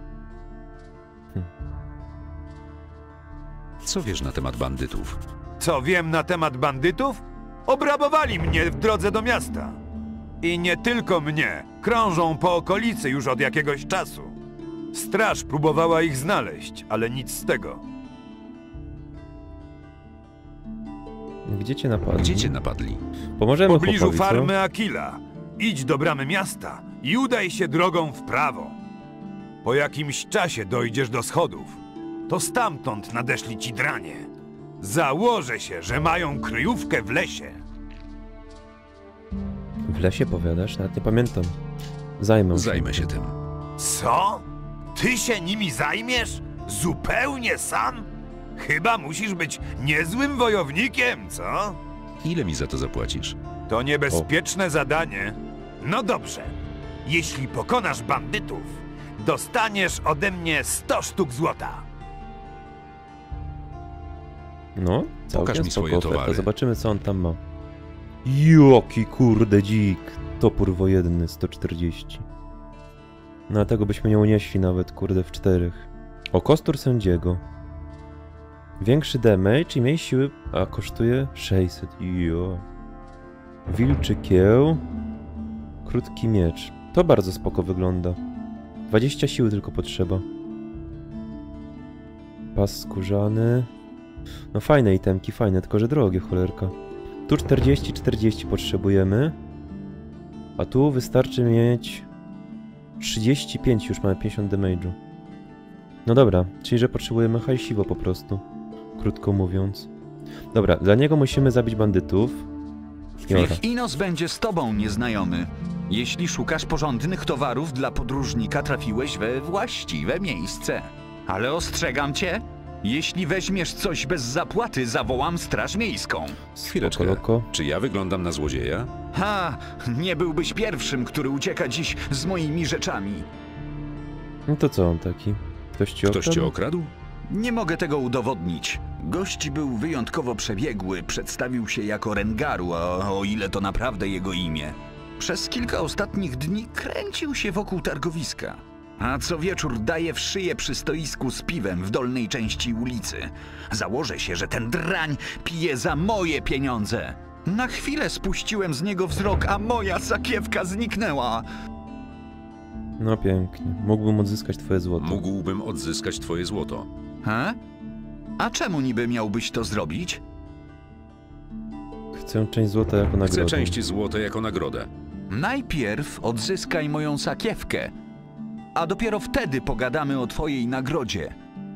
Co wiesz na temat bandytów? Co wiem na temat bandytów? Obrabowali mnie w drodze do miasta. I nie tylko mnie. Krążą po okolicy już od jakiegoś czasu. Straż próbowała ich znaleźć, ale nic z tego. Gdzie cię napadli? Gdzie cię napadli? Pomożemy W pobliżu chłopowi, co? farmy Akila. Idź do bramy miasta i udaj się drogą w prawo. Po jakimś czasie dojdziesz do schodów. To stamtąd nadeszli ci dranie. Założę się, że mają kryjówkę w lesie. W lesie powiadasz? Nawet nie pamiętam. Zajmę się tym. Co? Ty się nimi zajmiesz? Zupełnie sam? Chyba musisz być niezłym wojownikiem, co? Ile mi za to zapłacisz? To niebezpieczne zadanie. No dobrze. Jeśli pokonasz bandytów, dostaniesz ode mnie 100 sztuk złota. No, Pokaż całkiem mi spoko swoje oferta. towary. Zobaczymy, co on tam ma. Joki kurde dzik. Topór wojenny 140. No, tego byśmy nie unieśli nawet, kurde, w 4. O, kostur sędziego. Większy damage i mniej siły, a kosztuje 600. Jo. Wilczy kieł. Krótki miecz. To bardzo spoko wygląda. 20 siły tylko potrzeba. Pas skórzany. No fajne itemki, fajne, tylko że drogie, cholerka. Tu 40 potrzebujemy. A tu wystarczy mieć 35, już mamy 50 damage'u. No dobra, czyli że potrzebujemy hajsiwo po prostu. Krótko mówiąc. Dobra, dla niego musimy zabić bandytów. Jora. Niech Inos będzie z tobą, nieznajomy. Jeśli szukasz porządnych towarów dla podróżnika, trafiłeś we właściwe miejsce. Ale ostrzegam cię, jeśli weźmiesz coś bez zapłaty, zawołam straż miejską. Chwileczkę. Loko. Czy ja wyglądam na złodzieja? Ha! Nie byłbyś pierwszym, który ucieka dziś z moimi rzeczami. No to co on taki? Ktoś ci Ktoś cię okradł? Nie mogę tego udowodnić. Gość był wyjątkowo przebiegły, przedstawił się jako Rengaru, o ile to naprawdę jego imię. Przez kilka ostatnich dni kręcił się wokół targowiska. A co wieczór daje w szyję przy stoisku z piwem w dolnej części ulicy. Założę się, że ten drań pije za moje pieniądze. Na chwilę spuściłem z niego wzrok, a moja sakiewka zniknęła. No pięknie. Mógłbym odzyskać twoje złoto. Mógłbym odzyskać twoje złoto. He? A czemu niby miałbyś to zrobić? Chcę część złota jako nagrodę. Chcę część złota jako nagrodę. Najpierw odzyskaj moją sakiewkę, a dopiero wtedy pogadamy o twojej nagrodzie.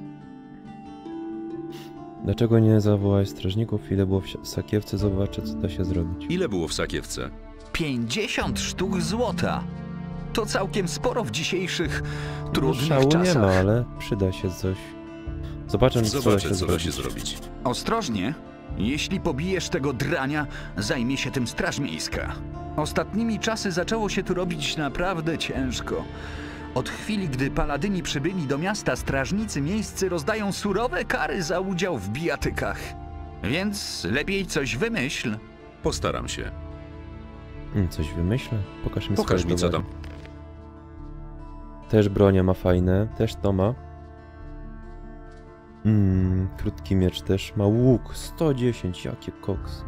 Dlaczego nie zawołałeś strażników? Ile było w sakiewce? Zobaczę, co da się zrobić. Ile było w sakiewce? 50 sztuk złota. To całkiem sporo w dzisiejszych trudnych Szału nie czasach. ma, ale przyda się coś. Zobaczę, co da się zrobić. Ostrożnie. Jeśli pobijesz tego drania, zajmie się tym straż miejska. Ostatnimi czasy zaczęło się tu robić naprawdę ciężko. Od chwili, gdy paladyni przybyli do miasta, strażnicy miejscy rozdają surowe kary za udział w bijatykach. Więc lepiej coś wymyśl. Postaram się. Coś wymyślę? Pokaż mi Pokaż swoje mi, co towary. tam. Też bronia ma fajne, też to ma. Krótki miecz też ma. Łuk 110, jakie koksy.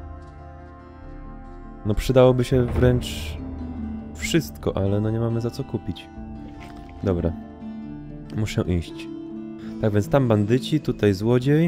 No przydałoby się wręcz wszystko, ale no nie mamy za co kupić. Dobra. Muszę iść. Tak więc tam bandyci, tutaj złodziej.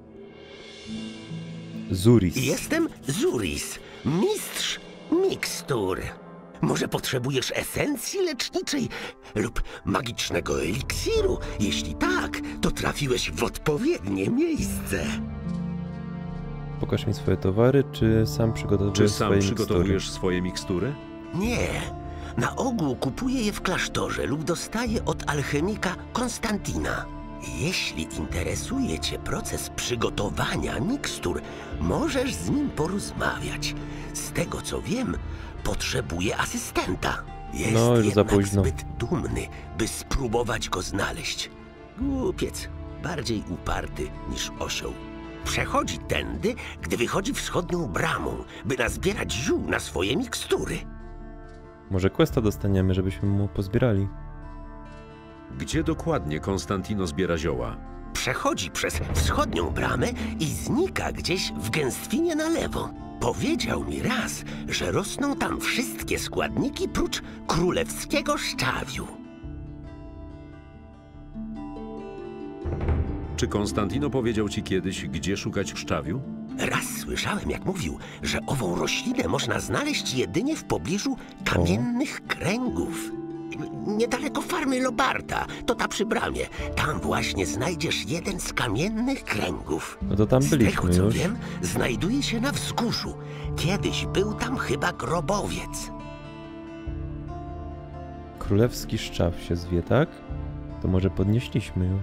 Zuris. Jestem Zuris, mistrz mikstur. Może potrzebujesz esencji leczniczej lub magicznego eliksiru? Jeśli tak, to trafiłeś w odpowiednie miejsce. Pokaż mi swoje towary, czy sam przygotowujesz swoje mikstury? Nie. Na ogół kupuję je w klasztorze lub dostaję od alchemika Konstantina. Jeśli interesuje cię proces przygotowania mikstur, możesz z nim porozmawiać. Z tego co wiem, potrzebuję asystenta. Jest No, już za jednak późno. zbyt dumny, by spróbować go znaleźć. Głupiec, bardziej uparty niż osioł. Przechodzi tędy, gdy wychodzi wschodnią bramą, by nazbierać ziół na swoje mikstury. Może questa dostaniemy, żebyśmy mu pozbierali. Gdzie dokładnie Konstantino zbiera zioła? Przechodzi przez wschodnią bramę i znika gdzieś w gęstwinie na lewo. Powiedział mi raz, że rosną tam wszystkie składniki prócz królewskiego szczawiu. Czy Konstantino powiedział ci kiedyś, gdzie szukać szczawiu? Raz słyszałem, jak mówił, że ową roślinę można znaleźć jedynie w pobliżu kamiennych kręgów. Niedaleko farmy Lobarta, to ta przy bramie. Tam właśnie znajdziesz jeden z kamiennych kręgów. No to tam byliśmy z tego, co już. wiem, znajduje się na wzgórzu. Kiedyś był tam chyba grobowiec. Królewski szczaw się zwie, tak? To może podnieśliśmy już.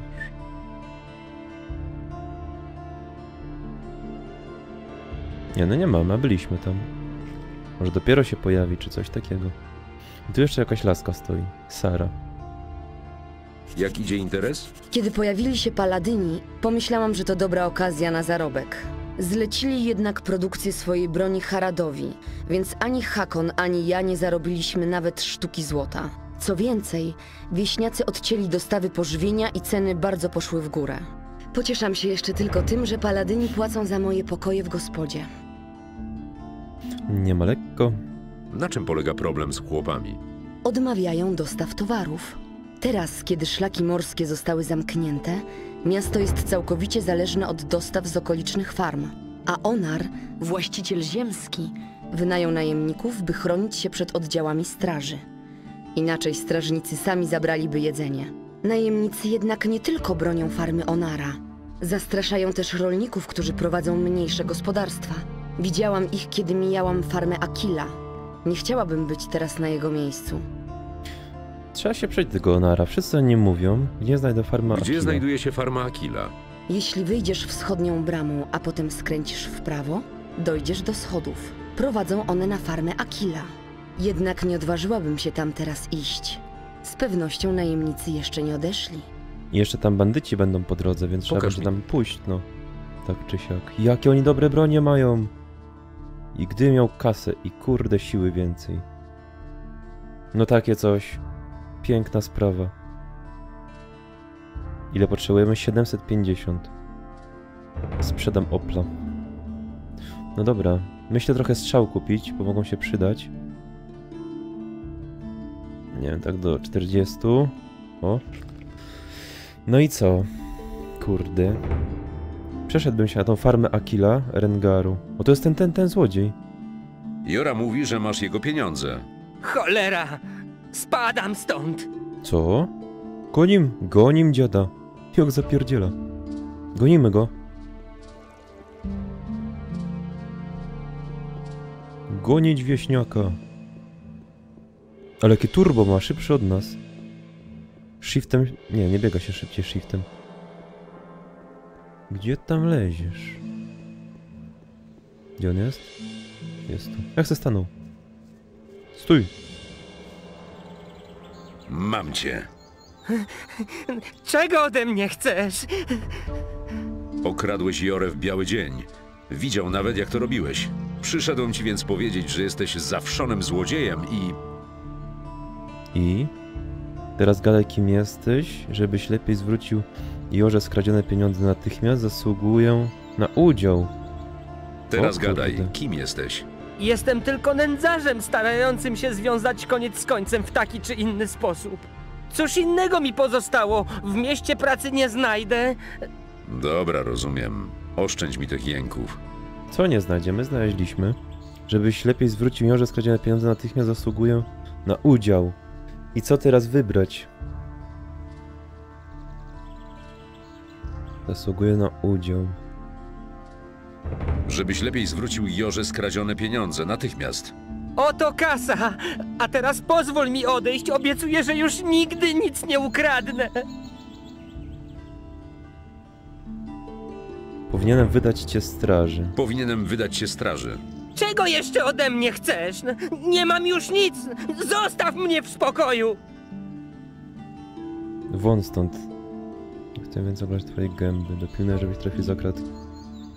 Nie, no nie mamy, a byliśmy tam. Może dopiero się pojawi, czy coś takiego. I tu jeszcze jakaś laska stoi. Sara. Jak idzie interes? Kiedy pojawili się paladyni, pomyślałam, że to dobra okazja na zarobek. Zlecili jednak produkcję swojej broni Haradowi, więc ani Hakon, ani ja nie zarobiliśmy nawet sztuki złota. Co więcej, wieśniacy odcięli dostawy pożywienia i ceny bardzo poszły w górę. Pocieszam się jeszcze tylko tym, że paladyni płacą za moje pokoje w gospodzie. Nie ma lekko. Na czym polega problem z chłopami? Odmawiają dostaw towarów. Teraz, kiedy szlaki morskie zostały zamknięte, miasto jest całkowicie zależne od dostaw z okolicznych farm. A Onar, właściciel ziemski, wynajął najemników, by chronić się przed oddziałami straży. Inaczej strażnicy sami zabraliby jedzenie. Najemnicy jednak nie tylko bronią farmy Onara. Zastraszają też rolników, którzy prowadzą mniejsze gospodarstwa. Widziałam ich, kiedy mijałam farmę Akila. Nie chciałabym być teraz na jego miejscu. Trzeba się przejść do tego Onara. Wszyscy o nim mówią. Gdzie znajdę farmę Akila? Gdzie znajduje się farma Akila? Jeśli wyjdziesz wschodnią bramą, a potem skręcisz w prawo, dojdziesz do schodów. Prowadzą one na farmę Akila. Jednak nie odważyłabym się tam teraz iść. Z pewnością najemnicy jeszcze nie odeszli. I jeszcze tam bandyci będą po drodze, więc trzeba Pokaż będzie mi. tam pójść, no. Tak czy siak. Jakie oni dobre bronie mają! I gdy miał kasę i kurde siły więcej. No takie coś. Piękna sprawa. Ile potrzebujemy? 750. Sprzedam Opla. No dobra. Myślę trochę strzał kupić, bo mogą się przydać. Nie wiem, tak do 40. O. No i co? Kurde. Przeszedłbym się na tą farmę Akila, Rengaru. O, to jest ten złodziej. Jora mówi, że masz jego pieniądze. Cholera! Spadam stąd! Co? Gonim dziada. Jak zapierdziela. Gonimy go. Gonić wieśniaka. Ale jakie turbo ma, szybszy od nas. Shiftem... Nie biega się szybciej shiftem. Gdzie tam leziesz? Gdzie on jest? Jest tu. Jak se stanął? Stój! Mam cię. Czego ode mnie chcesz? Okradłeś Jorę w biały dzień. Widział nawet, jak to robiłeś. Przyszedłem ci więc powiedzieć, że jesteś zawszonym złodziejem I? Teraz gadaj, kim jesteś, żebyś lepiej zwrócił Jorze skradzione pieniądze natychmiast zasługują na udział. Teraz O, gadaj, kurde. kim jesteś? Jestem tylko nędzarzem starającym się związać koniec z końcem w taki czy inny sposób. Cóż innego mi pozostało? W mieście pracy nie znajdę. Dobra, rozumiem. Oszczędź mi tych jęków. Co nie znajdziemy? Znaleźliśmy. Żebyś lepiej zwrócił Jorze skradzione pieniądze natychmiast zasługują na udział. I co teraz wybrać? Zasługuje na udział. Żebyś lepiej zwrócił Jorze skradzione pieniądze natychmiast. Oto kasa! A teraz pozwól mi odejść. Obiecuję, że już nigdy nic nie ukradnę. Powinienem wydać cię straży. Powinienem wydać się straży. Czego jeszcze ode mnie chcesz? Nie mam już nic! Zostaw mnie w spokoju! Won stąd. Nie chcę więc oglądać twojej gęby. Dopilnuję, żebyś trafił za kratki.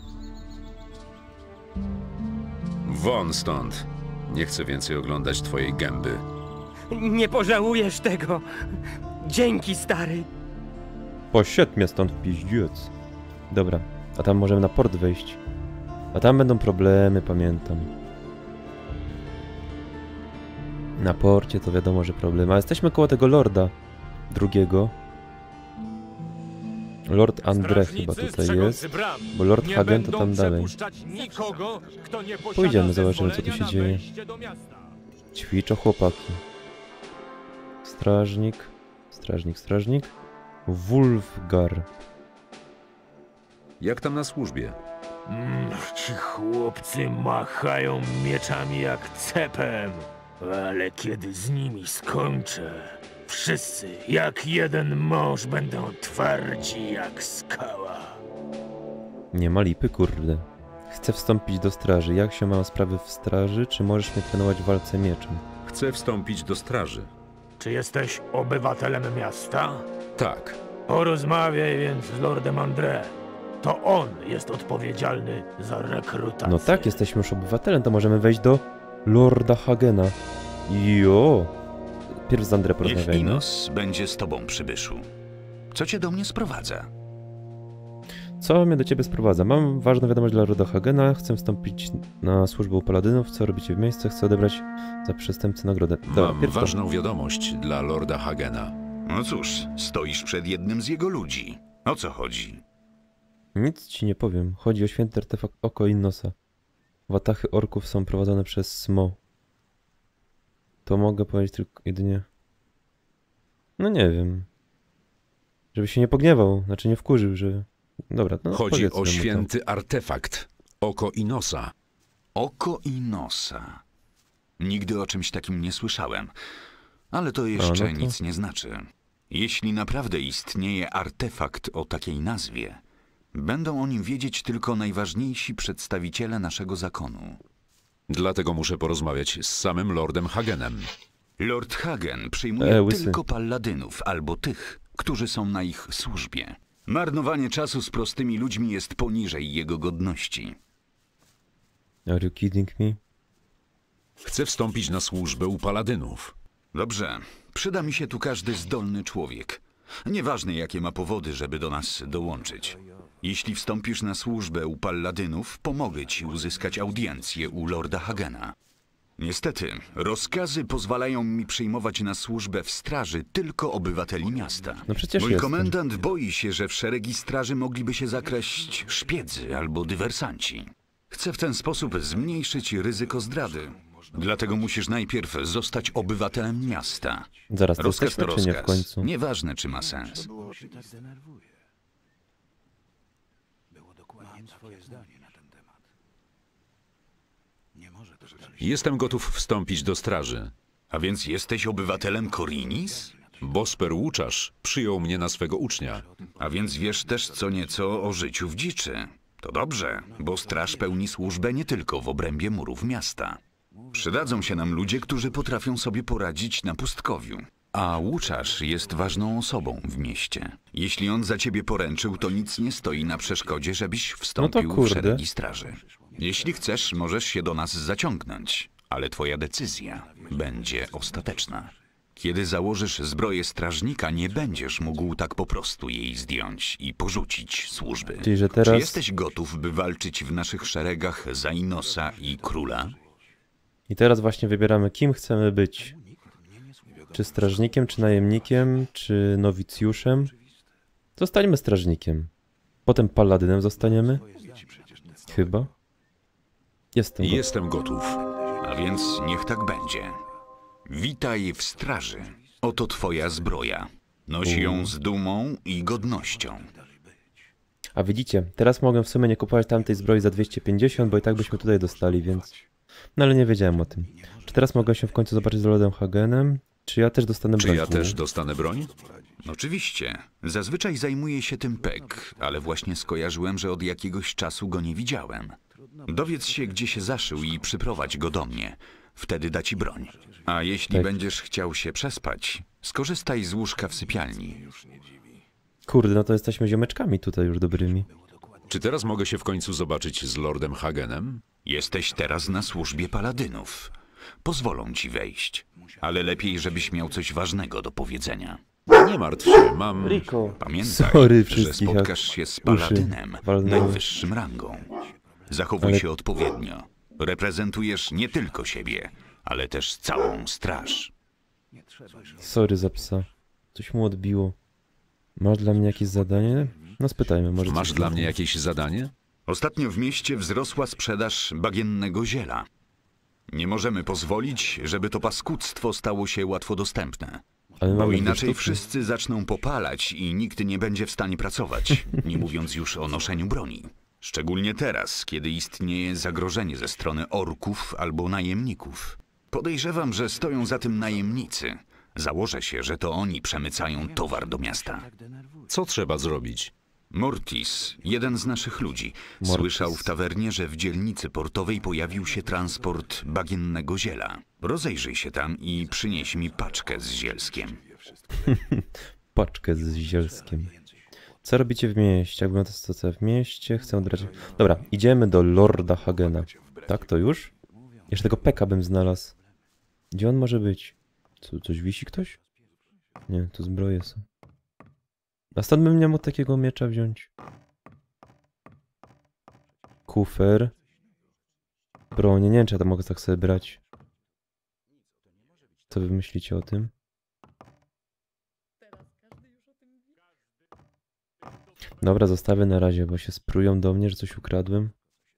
Won stąd. Nie chcę więcej oglądać twojej gęby. Nie pożałujesz tego. Dzięki, stary. Posiedź mnie stąd, piździec. Dobra, a tam możemy na port wejść. A tam będą problemy, pamiętam. Na porcie to wiadomo, że problemy. A jesteśmy koło tego lorda drugiego. Lord André chyba tutaj jest. Bo Lord Hagen to tam dalej. Pójdziemy, zobaczymy, co tu się dzieje. Ćwiczą chłopaki. Strażnik. Strażnik. Wulfgar. Jak tam na służbie? Ci chłopcy machają mieczami jak cepem, ale kiedy z nimi skończę, wszyscy jak jeden mąż będą twardzi jak skała. Nie ma lipy, kurde. Chcę wstąpić do straży. Jak się ma sprawy w straży? Czy możesz mnie trenować w walce mieczem? Chcę wstąpić do straży. Czy jesteś obywatelem miasta? Tak. Porozmawiaj więc z Lordem André. To on jest odpowiedzialny za rekrutację. No tak, jesteśmy już obywatelem, to możemy wejść do Lorda Hagena. Jo! Pierw z André Niech porozmawiajmy. Inos będzie z tobą, przybyszu. Co cię do mnie sprowadza? Co mnie do ciebie sprowadza? Mam ważną wiadomość dla Lorda Hagena. Chcę wstąpić na służbę u paladynów. Co robicie w miejscu? Chcę odebrać za przestępcy nagrodę. Dobra, Mam ważną wiadomość dla Lorda Hagena. No cóż, stoisz przed jednym z jego ludzi. O co chodzi? Nic ci nie powiem. Chodzi o święty artefakt Oko Innosa. Watachy orków są prowadzone przez Smo. To mogę powiedzieć tylko jedynie... No nie wiem. Żeby się nie pogniewał, znaczy nie wkurzył, że... Dobra, no Chodzi o mu święty artefakt Oko Inosa. Oko Inosa. Nigdy o czymś takim nie słyszałem. Ale to jeszcze no to... nic nie znaczy. Jeśli naprawdę istnieje artefakt o takiej nazwie, będą o nim wiedzieć tylko najważniejsi przedstawiciele naszego zakonu. Dlatego muszę porozmawiać z samym Lordem Hagenem. Lord Hagen przyjmuje tylko palladynów albo tych, którzy są na ich służbie. Marnowanie czasu z prostymi ludźmi jest poniżej jego godności. Are you kidding me? Chcę wstąpić na służbę u paladynów. Dobrze, przyda mi się tu każdy zdolny człowiek. Nieważne, jakie ma powody, żeby do nas dołączyć. Jeśli wstąpisz na służbę u palladynów, pomogę ci uzyskać audiencję u Lorda Hagena. Niestety, rozkazy pozwalają mi przyjmować na służbę w straży tylko obywateli miasta. No przecież Mój jestem. komendant boi się, że w szeregi straży mogliby się zakraść szpiedzy albo dywersanci. Chcę w ten sposób zmniejszyć ryzyko zdrady. Dlatego musisz najpierw zostać obywatelem miasta. Zaraz, to rozkaz jesteśmy, to czy nie rozkaz. w końcu? Nieważne, czy ma sens. Jestem gotów wstąpić do straży. A więc jesteś obywatelem Korinis? Bosper Łuczarz przyjął mnie na swego ucznia. A więc wiesz też co nieco o życiu w dziczy. To dobrze, bo straż pełni służbę nie tylko w obrębie murów miasta. Przydadzą się nam ludzie, którzy potrafią sobie poradzić na pustkowiu. A Łuczarz jest ważną osobą w mieście. Jeśli on za ciebie poręczył, to nic nie stoi na przeszkodzie, żebyś wstąpił w szeregi straży. Jeśli chcesz, możesz się do nas zaciągnąć, ale twoja decyzja będzie ostateczna. Kiedy założysz zbroję strażnika, nie będziesz mógł tak po prostu jej zdjąć i porzucić służby. Czyli, że teraz... Czy jesteś gotów, by walczyć w naszych szeregach za Inosa i króla? I teraz właśnie wybieramy, kim chcemy być. Czy strażnikiem, czy najemnikiem, czy nowicjuszem. Zostańmy strażnikiem. Potem paladynem zostaniemy. Chyba. Jestem gotów. A więc niech tak będzie. Witaj w straży. Oto twoja zbroja. Noś ją z dumą i godnością. A widzicie, teraz mogę w sumie nie kupować tamtej zbroi za 250, bo i tak byśmy tutaj dostali, więc... No ale nie wiedziałem o tym. Czy teraz mogę się w końcu zobaczyć z Lordem Hagenem? Czy ja też dostanę broń? Czy ja też dostanę broń? Oczywiście. Zazwyczaj zajmuje się tym Pek, ale właśnie skojarzyłem, że od jakiegoś czasu go nie widziałem. Dowiedz się, gdzie się zaszył i przyprowadź go do mnie. Wtedy da ci broń. A jeśli będziesz chciał się przespać, skorzystaj z łóżka w sypialni. Kurde, no to jesteśmy ziomeczkami tutaj już dobrymi. Czy teraz mogę się w końcu zobaczyć z Lordem Hagenem? Jesteś teraz na służbie paladynów. Pozwolą ci wejść, ale lepiej, żebyś miał coś ważnego do powiedzenia. Nie martw się, mam... Rico. Pamiętaj, Sorry, że spotkasz się z paladynem, najwyższym rangą. Zachowuj się odpowiednio. Reprezentujesz nie tylko siebie, ale też całą straż. Sorry za psa. Coś mu odbiło. Masz dla mnie jakieś zadanie? No spytajmy, może... Masz dla mnie jakieś zadanie? Ostatnio w mieście wzrosła sprzedaż bagiennego ziela. Nie możemy pozwolić, żeby to paskudztwo stało się łatwo dostępne. Bo inaczej wszyscy zaczną popalać i nikt nie będzie w stanie pracować, nie mówiąc już o noszeniu broni. Szczególnie teraz, kiedy istnieje zagrożenie ze strony orków albo najemników. Podejrzewam, że stoją za tym najemnicy. Założę się, że to oni przemycają towar do miasta. Co trzeba zrobić? Mortis, jeden z naszych ludzi, słyszał w tawernie, że w dzielnicy portowej pojawił się transport bagiennego ziela. Rozejrzyj się tam i przynieś mi paczkę z zielskiem. Paczkę z zielskiem. Co robicie w mieście? Jak wygląda sytuacja w mieście? Chcę odradzić... Dobra, idziemy do Lorda Hagena. Tak, to już? Jeszcze tego peka bym znalazł. Gdzie on może być? Co, coś wisi ktoś? Nie, tu zbroje są. A stąd bym nie mógł takiego miecza wziąć. Kufer. Bronie, nie wiem, czy ja to mogę tak sobie brać. Co wy myślicie o tym? Dobra, zostawię na razie, bo się sprują do mnie, że coś ukradłem.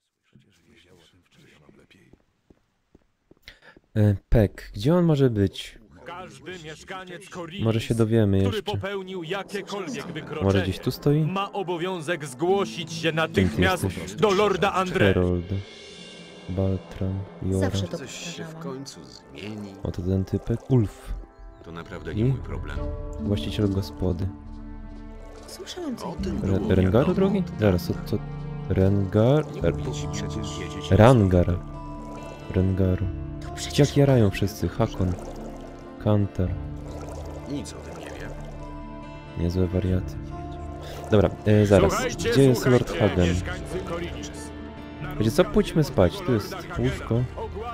Pek, gdzie on może być? Każdy mieszkaniec Korinis, może się dowiemy jeszcze. który popełnił jakiekolwiek wykroczenie, może gdzieś tu stoi? ma obowiązek zgłosić się natychmiast do Lorda Andre. Baltram, Jora. Zawsze to Coś się w końcu zmieni. Oto ten typek. Ulf. To naprawdę nie mój problem. Właściciel gospody. Słyszałem co Rengaru drogi? Zaraz, co? Rengar? Rangar. Rengaru. Jak jarają wszyscy. Hakon. Kantar. Nic o tym nie wiem. Niezłe wariaty. Dobra, zaraz. Gdzie jest Lord Hagen? Wiecie co? Pójdźmy spać. Tu jest łóżko.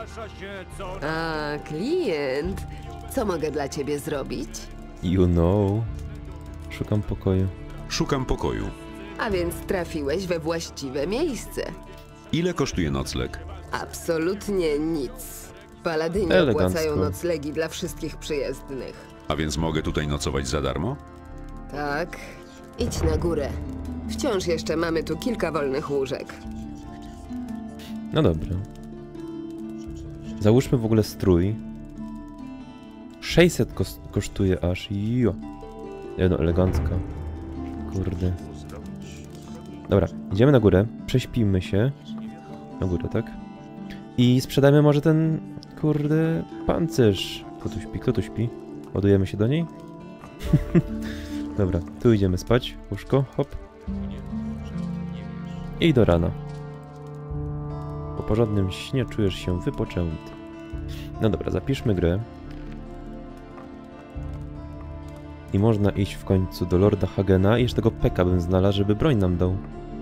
A, klient. Co mogę dla ciebie zrobić? You know. Szukam pokoju. Szukam pokoju. A więc trafiłeś we właściwe miejsce. Ile kosztuje nocleg? Absolutnie nic. Paladyni opłacają noclegi dla wszystkich przyjezdnych. A więc mogę tutaj nocować za darmo? Tak. Idź na górę. Wciąż jeszcze mamy tu kilka wolnych łóżek. No dobra. Załóżmy w ogóle strój. 600 kosztuje aż. Jo. No, elegancka. Kurde. Dobra, idziemy na górę. Prześpimy się. Na górę, tak? I sprzedajmy może ten... Kurde... pancerz. Kto tu śpi? Kto tu śpi? Ładujemy się do niej? Dobra, tu idziemy spać. Łóżko, hop. I do rana. Po porządnym śnie czujesz się wypoczęty. No dobra, zapiszmy grę. I można iść w końcu do Lorda Hagena i jeszcze tego peka bym znalazł, żeby broń nam dał.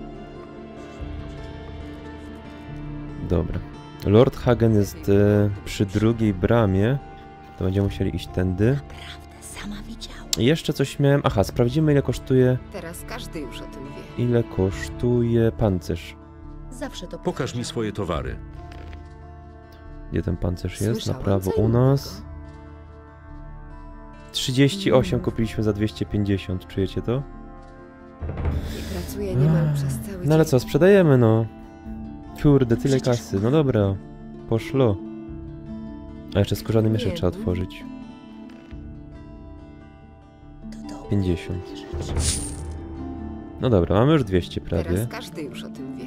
Dobra. Lord Hagen jest przy drugiej bramie. To będziemy musieli iść tędy. I jeszcze coś miałem... Aha, sprawdzimy ile kosztuje... Teraz każdy już o tym wie. Ile kosztuje pancerz. Zawsze to Pokaż mi swoje towary. Gdzie ten pancerz jest? Na prawo u nas. 38 kupiliśmy za 250. Czujecie to? I pracuję niemal przez cały dzień. No ale co, sprzedajemy no. Kurde, tyle kasy. No dobra. Poszło. A jeszcze skórzany mieszek trzeba otworzyć. 50. No dobra, mamy już 200 prawie. Teraz każdy już o tym wie.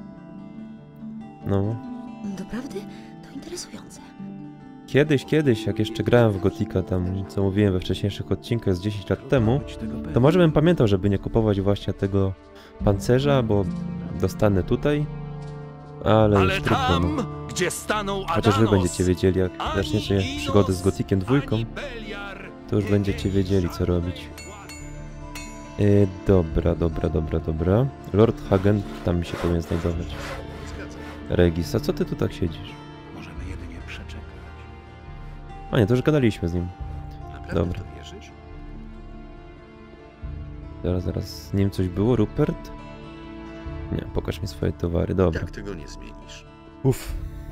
No. Doprawdy? To interesujące. Kiedyś, jak jeszcze grałem w Gotika, tam co mówiłem we wcześniejszych odcinkach z 10 lat temu, to może bym pamiętał, żeby nie kupować właśnie tego pancerza, bo dostanę tutaj, ale już trudno. No. Gdzie stanął Adanos, chociaż wy będziecie wiedzieli, jak zaczniecie przygodę z Gotikiem 2, to już będziecie wiedzieli, co robić. Dobra. Lord Hagen tam się powinien znajdować. Regis, a co ty tu tak siedzisz? Możemy jedynie przeczekać. A nie, to już gadaliśmy z nim. Dobra. Zaraz, z nim coś było, Rupert? Nie, pokaż mi swoje towary, dobra. Jak ty go nie zmienisz? Uff.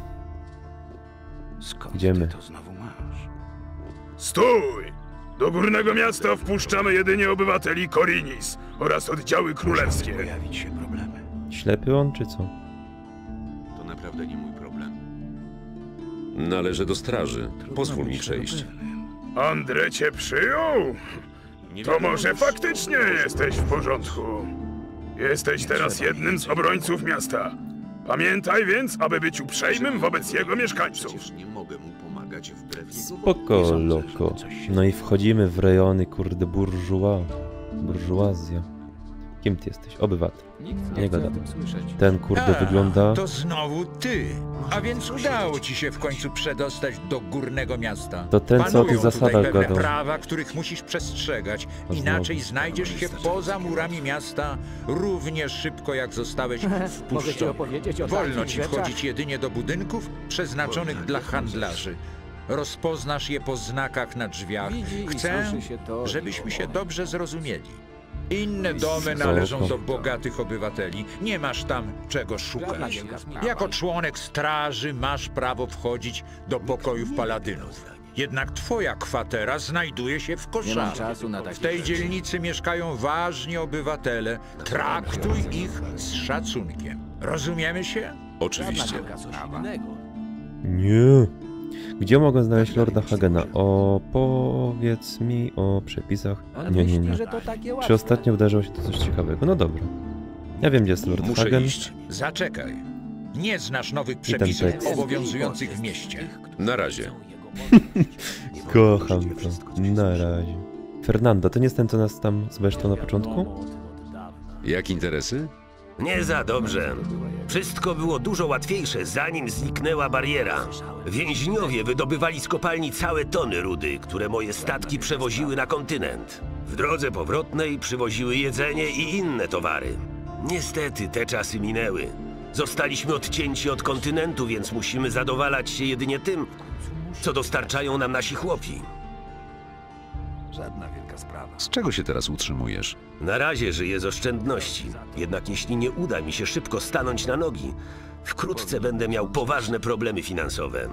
Skąd Idziemy. ty to znowu masz? Stój! Do Górnego Miasta wpuszczamy jedynie obywateli Korinis oraz oddziały królewskie. Możemy pojawić się problemy. Ślepy on, czy co? To naprawdę nie mój problem. Należę do straży. Pozwól mi przejść. André cię przyjął? To może faktycznie jesteś w porządku. Jesteś teraz jednym z obrońców miasta. Pamiętaj więc, aby być uprzejmym wobec jego mieszkańców. Przecież nie mogę mu pomagać wbrew jego Spoko, loko. No i wchodzimy w rejony, kurde, burżuazja. Kim ty jesteś? Obywatel. Nie gadam. Ten, kurde, wygląda... To znowu ty. A więc udało ci się w końcu przedostać do Górnego Miasta. To ten, co o tych Panują zasadach tutaj pewne gadał. prawa, których musisz przestrzegać. Inaczej znajdziesz się poza murami miasta równie szybko, jak zostałeś Mogę ci wpuszczony. opowiedzieć o Wolno takich ci rzeczach. wchodzić jedynie do budynków przeznaczonych dla handlarzy. Rozpoznasz je po znakach na drzwiach. Widzi i Chcę, słyszy się to, żebyśmy się dobrze zrozumieli. Inne domy należą Spoko. do bogatych obywateli. Nie masz tam czego szukać. Jako członek straży masz prawo wchodzić do pokojów paladynów. Jednak twoja kwatera znajduje się w Nie mam koszarze. czasu na takie W tej rzeczy. dzielnicy mieszkają ważni obywatele. Traktuj ich z szacunkiem. Rozumiemy się? Oczywiście. Nie. Gdzie mogę znaleźć Lorda Hagena? O, powiedz mi o przepisach. Nie. że to takie Czy łatwe. ostatnio wydarzyło się tu coś ciekawego? No dobra. Ja wiem, gdzie jest Lord Muszę Hagen. iść. Zaczekaj. Nie znasz nowych ten przepisów tekst. obowiązujących w mieście. Na razie. Kocham to. Na razie. Fernando, to nie jest ten, co nas tam zbeształ na początku? Jak interesy? Nie za dobrze. Wszystko było dużo łatwiejsze, zanim zniknęła bariera. Więźniowie wydobywali z kopalni całe tony rudy, które moje statki przewoziły na kontynent. W drodze powrotnej przywoziły jedzenie i inne towary. Niestety te czasy minęły. Zostaliśmy odcięci od kontynentu, więc musimy zadowalać się jedynie tym, co dostarczają nam nasi chłopi. Żadna wielka sprawa. Z czego się teraz utrzymujesz? Na razie żyję z oszczędności. Jednak jeśli nie uda mi się szybko stanąć na nogi, wkrótce będę miał poważne problemy finansowe.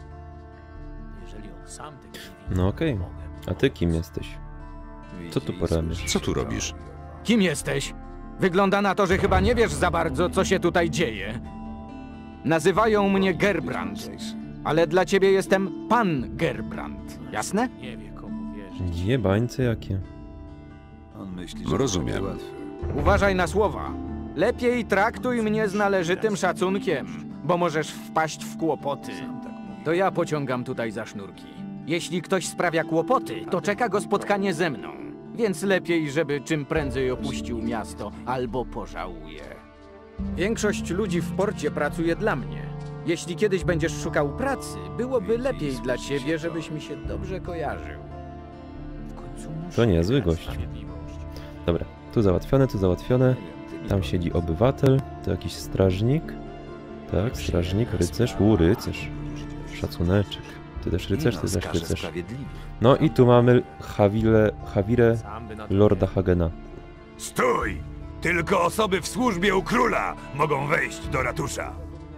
No okej. A ty kim jesteś? Co tu porabiasz? Co tu robisz? Kim jesteś? Wygląda na to, że chyba nie wiesz za bardzo, co się tutaj dzieje. Nazywają mnie Gerbrand, ale dla ciebie jestem pan Gerbrand. Jasne? Jebańce jakie. Rozumiem. Uważaj na słowa. Lepiej traktuj mnie z należytym szacunkiem, bo możesz wpaść w kłopoty. To ja pociągam tutaj za sznurki. Jeśli ktoś sprawia kłopoty, to czeka go spotkanie ze mną. Więc lepiej, żeby czym prędzej opuścił miasto, albo pożałuje. Większość ludzi w porcie pracuje dla mnie. Jeśli kiedyś będziesz szukał pracy, byłoby lepiej dla ciebie, żebyś mi się dobrze kojarzył. To niezły gość. Dobra, tu załatwione. Tam siedzi obywatel, to jakiś strażnik. Tak, strażnik, rycerz. Rycerz. Szacuneczek. Ty też rycerz, ty też rycerz. No i tu mamy Hawirę Lorda Hagena. Stój! Tylko osoby w służbie u króla mogą wejść do ratusza.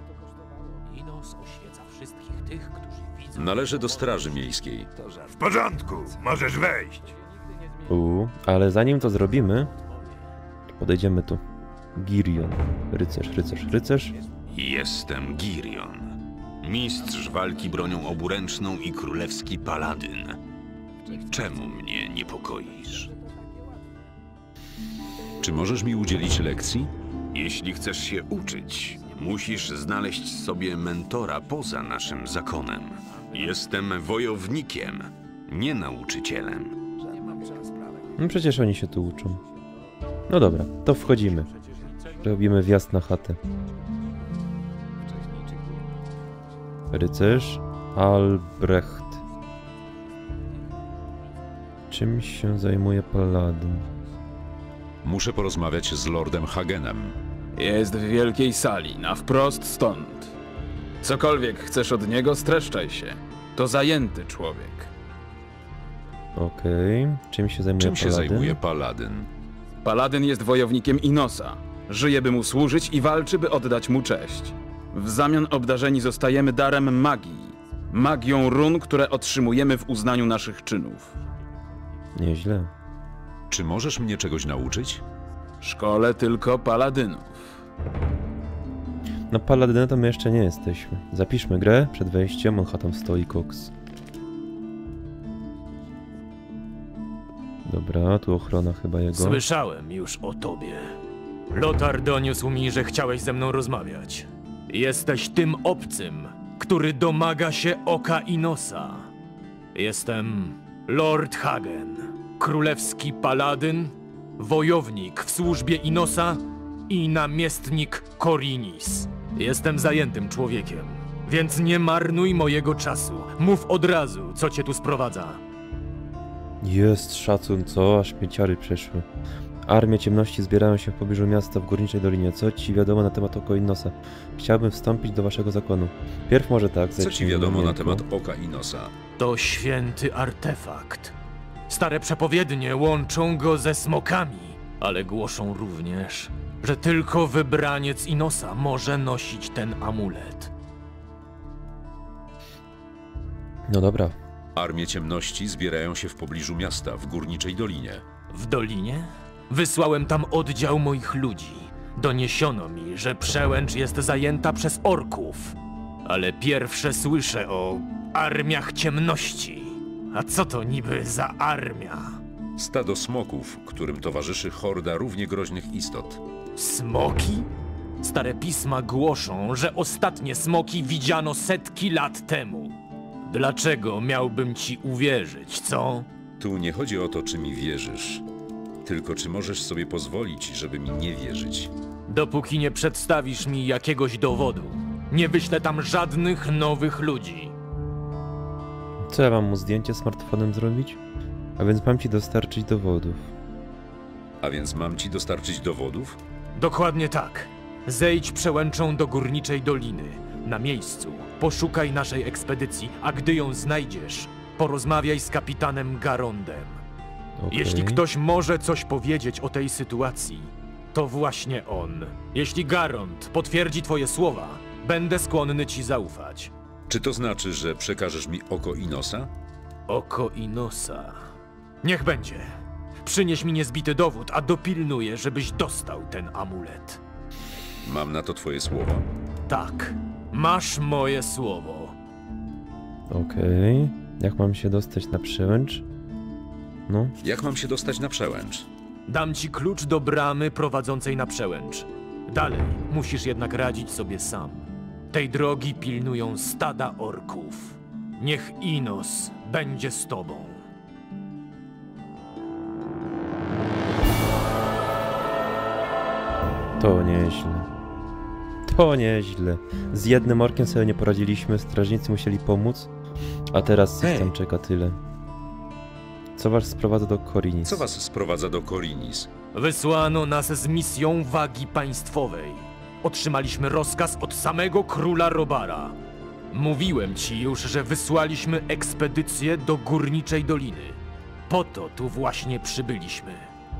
Należę do straży miejskiej. W porządku, możesz wejść. Ale zanim to zrobimy, podejdziemy tu. Girion. Rycerz. Jestem Girion. Mistrz walki bronią oburęczną i królewski paladyn. Czemu mnie niepokoisz? Czy możesz mi udzielić lekcji? Jeśli chcesz się uczyć, musisz znaleźć sobie mentora poza naszym zakonem. Jestem wojownikiem, nie nauczycielem. No przecież oni się tu uczą. No dobra, to wchodzimy. Robimy wjazd na chatę. Rycerz Albrecht. Czym się zajmuje paladyn? Muszę porozmawiać z Lordem Hagenem. Jest w wielkiej sali, na wprost stąd. Cokolwiek chcesz od niego, streszczaj się. To zajęty człowiek. Okej. Czym się zajmuje Paladyn? Paladyn jest wojownikiem Inosa. Żyje, by mu służyć i walczy, by oddać mu cześć. W zamian obdarzeni zostajemy darem magii. Magią run, które otrzymujemy w uznaniu naszych czynów. Nieźle. Czy możesz mnie czegoś nauczyć? Szkole tylko paladynów. No paladyna to my jeszcze nie jesteśmy. Zapiszmy grę przed wejściem, on tam stoi koks. Dobra, tu ochrona chyba jego. Słyszałem już o tobie. Lothar doniósł mi, że chciałeś ze mną rozmawiać. Jesteś tym obcym, który domaga się oka Inosa. Jestem Lord Hagen, królewski paladyn, wojownik w służbie Inosa i namiestnik Korinis. Jestem zajętym człowiekiem, więc nie marnuj mojego czasu. Mów od razu, co cię tu sprowadza. Jest szacun, co? Aż mnie ciary przeszły. Armie ciemności zbierają się w pobliżu miasta w Górniczej Dolinie. Co ci wiadomo na temat Oka Inosa? Chciałbym wstąpić do waszego zakonu. Pierw może tak. Co ci wiadomo na temat Oka Inosa? To święty artefakt. Stare przepowiednie łączą go ze smokami, ale głoszą również, że tylko wybraniec Inosa może nosić ten amulet. No dobra. Armie ciemności zbierają się w pobliżu miasta w Górniczej Dolinie. W Dolinie? Wysłałem tam oddział moich ludzi. Doniesiono mi, że przełęcz jest zajęta przez orków. Ale pierwsze słyszę o armiach ciemności. A co to niby za armia? Stado smoków, którym towarzyszy horda równie groźnych istot. Smoki? Stare pisma głoszą, że ostatnie smoki widziano setki lat temu. Dlaczego miałbym ci uwierzyć, co? Tu nie chodzi o to, czy mi wierzysz. Tylko czy możesz sobie pozwolić, żeby mi nie wierzyć. Dopóki nie przedstawisz mi jakiegoś dowodu, nie wyślę tam żadnych nowych ludzi. Co ja mam mu zdjęcie smartfonem zrobić? A więc mam ci dostarczyć dowodów. A więc mam ci dostarczyć dowodów? Dokładnie tak. Zejdź przełęczą do Górniczej Doliny. Na miejscu poszukaj naszej ekspedycji, a gdy ją znajdziesz, porozmawiaj z kapitanem Garondem. Jeśli ktoś może coś powiedzieć o tej sytuacji, to właśnie on. Jeśli Garond potwierdzi twoje słowa, będę skłonny ci zaufać. Czy to znaczy, że przekażesz mi Oko Inosa? Oko Inosa. Niech będzie. Przynieś mi niezbity dowód, a dopilnuję, żebyś dostał ten amulet. Mam na to twoje słowa? Tak. Masz moje słowo. Okej. Jak mam się dostać na przełęcz? No. Jak mam się dostać na przełęcz? Dam ci klucz do bramy prowadzącej na przełęcz. Dalej musisz jednak radzić sobie sam. Tej drogi pilnują stada orków. Niech Inos będzie z tobą. To nieźle. To nieźle. Z jednym orkiem sobie nie poradziliśmy, strażnicy musieli pomóc, a teraz system czeka tyle. Co was sprowadza do Korinis? Co was sprowadza do Korinis? Wysłano nas z misją wagi państwowej. Otrzymaliśmy rozkaz od samego króla Robara. Mówiłem ci już, że wysłaliśmy ekspedycję do Górniczej Doliny. Po to tu właśnie przybyliśmy.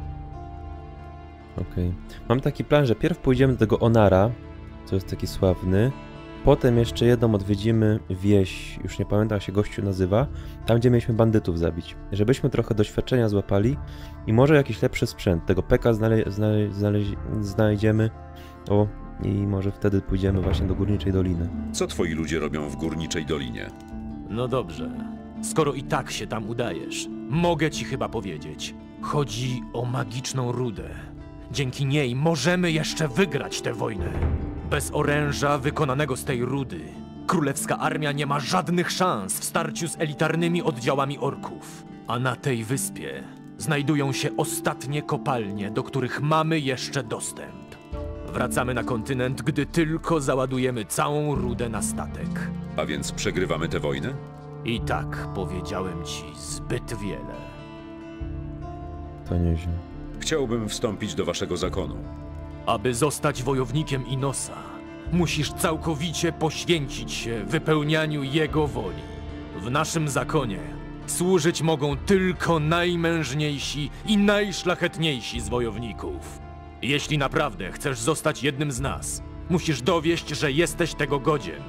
Okej. Mam taki plan, że pierw pójdziemy do tego Onara, co jest taki sławny. Potem jeszcze jedną odwiedzimy wieś, już nie pamiętam jak się gościu nazywa, tam gdzie mieliśmy bandytów zabić. Żebyśmy trochę doświadczenia złapali i może jakiś lepszy sprzęt. Tego peka znajdziemy. O, i może wtedy pójdziemy właśnie do Górniczej Doliny. Co twoi ludzie robią w Górniczej Dolinie? No dobrze. Skoro i tak się tam udajesz, mogę ci chyba powiedzieć. Chodzi o magiczną rudę. Dzięki niej możemy jeszcze wygrać tę wojnę. Bez oręża wykonanego z tej rudy, królewska armia nie ma żadnych szans w starciu z elitarnymi oddziałami orków. A na tej wyspie znajdują się ostatnie kopalnie, do których mamy jeszcze dostęp. Wracamy na kontynent, gdy tylko załadujemy całą rudę na statek. A więc przegrywamy tę wojnę? I tak powiedziałem ci zbyt wiele. To nieźle. Chciałbym wstąpić do waszego zakonu. Aby zostać wojownikiem Inosa, musisz całkowicie poświęcić się wypełnianiu jego woli. W naszym zakonie służyć mogą tylko najmężniejsi i najszlachetniejsi z wojowników. Jeśli naprawdę chcesz zostać jednym z nas, musisz dowieść, że jesteś tego godzien.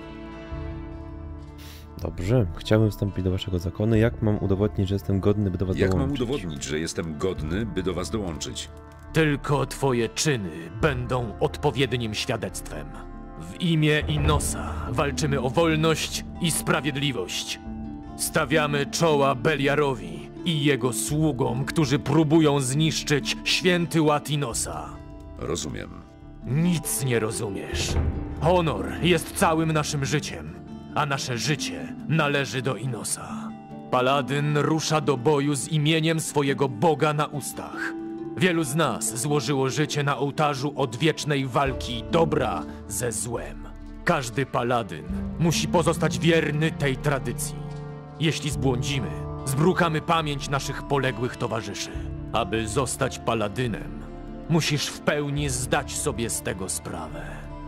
Dobrze, chciałbym wstąpić do waszego zakonu. Jak mam udowodnić, że jestem godny, by do was Jak dołączyć? mam udowodnić, że jestem godny, by do was dołączyć? Tylko twoje czyny będą odpowiednim świadectwem. W imię Inosa walczymy o wolność i sprawiedliwość. Stawiamy czoła Beliarowi i jego sługom, którzy próbują zniszczyć święty ład Inosa. Rozumiem. Nic nie rozumiesz. Honor jest całym naszym życiem, a nasze życie należy do Inosa. Paladyn rusza do boju z imieniem swojego Boga na ustach. Wielu z nas złożyło życie na ołtarzu odwiecznej walki dobra ze złem. Każdy paladyn musi pozostać wierny tej tradycji. Jeśli zbłądzimy, zbrukamy pamięć naszych poległych towarzyszy. Aby zostać paladynem, musisz w pełni zdać sobie z tego sprawę.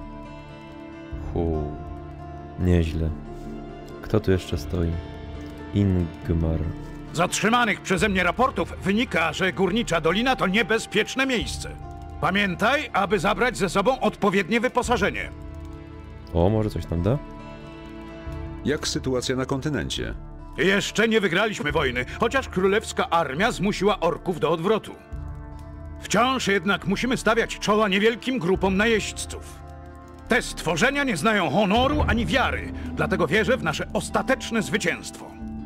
Nieźle. Kto tu jeszcze stoi? Ingmar. Z otrzymanych przeze mnie raportów wynika, że Górnicza Dolina to niebezpieczne miejsce. Pamiętaj, aby zabrać ze sobą odpowiednie wyposażenie. O, może coś tam da? Jak sytuacja na kontynencie? Jeszcze nie wygraliśmy wojny, chociaż królewska armia zmusiła orków do odwrotu. Wciąż jednak musimy stawiać czoła niewielkim grupom najeźdźców. Te stworzenia nie znają honoru ani wiary, dlatego wierzę w nasze ostateczne zwycięstwo.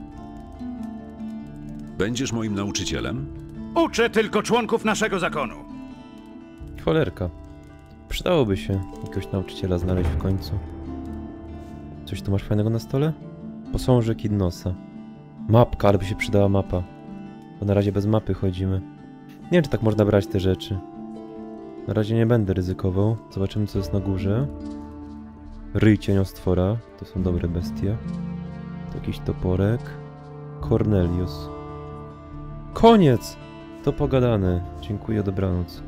Będziesz moim nauczycielem? Uczę tylko członków naszego zakonu. Cholerka. Przydałoby się jakiegoś nauczyciela znaleźć w końcu. Coś tu masz fajnego na stole? Posążek Inosa. Mapka, ale by się przydała mapa. Bo na razie bez mapy chodzimy. Nie wiem, czy tak można brać te rzeczy. Na razie nie będę ryzykował. Zobaczymy, co jest na górze. Ryj cieniostwora. To są dobre bestie. To jakiś toporek. Cornelius. Koniec! To pogadane. Dziękuję, dobranoc.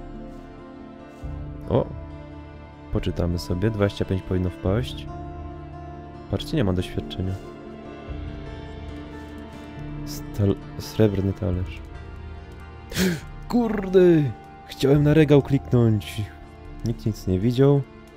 O! Poczytamy sobie. 25 powinno wpaść. Patrzcie, nie ma doświadczenia. Srebrny talerz. Kurde! Chciałem na regał kliknąć. Nikt nic nie widział.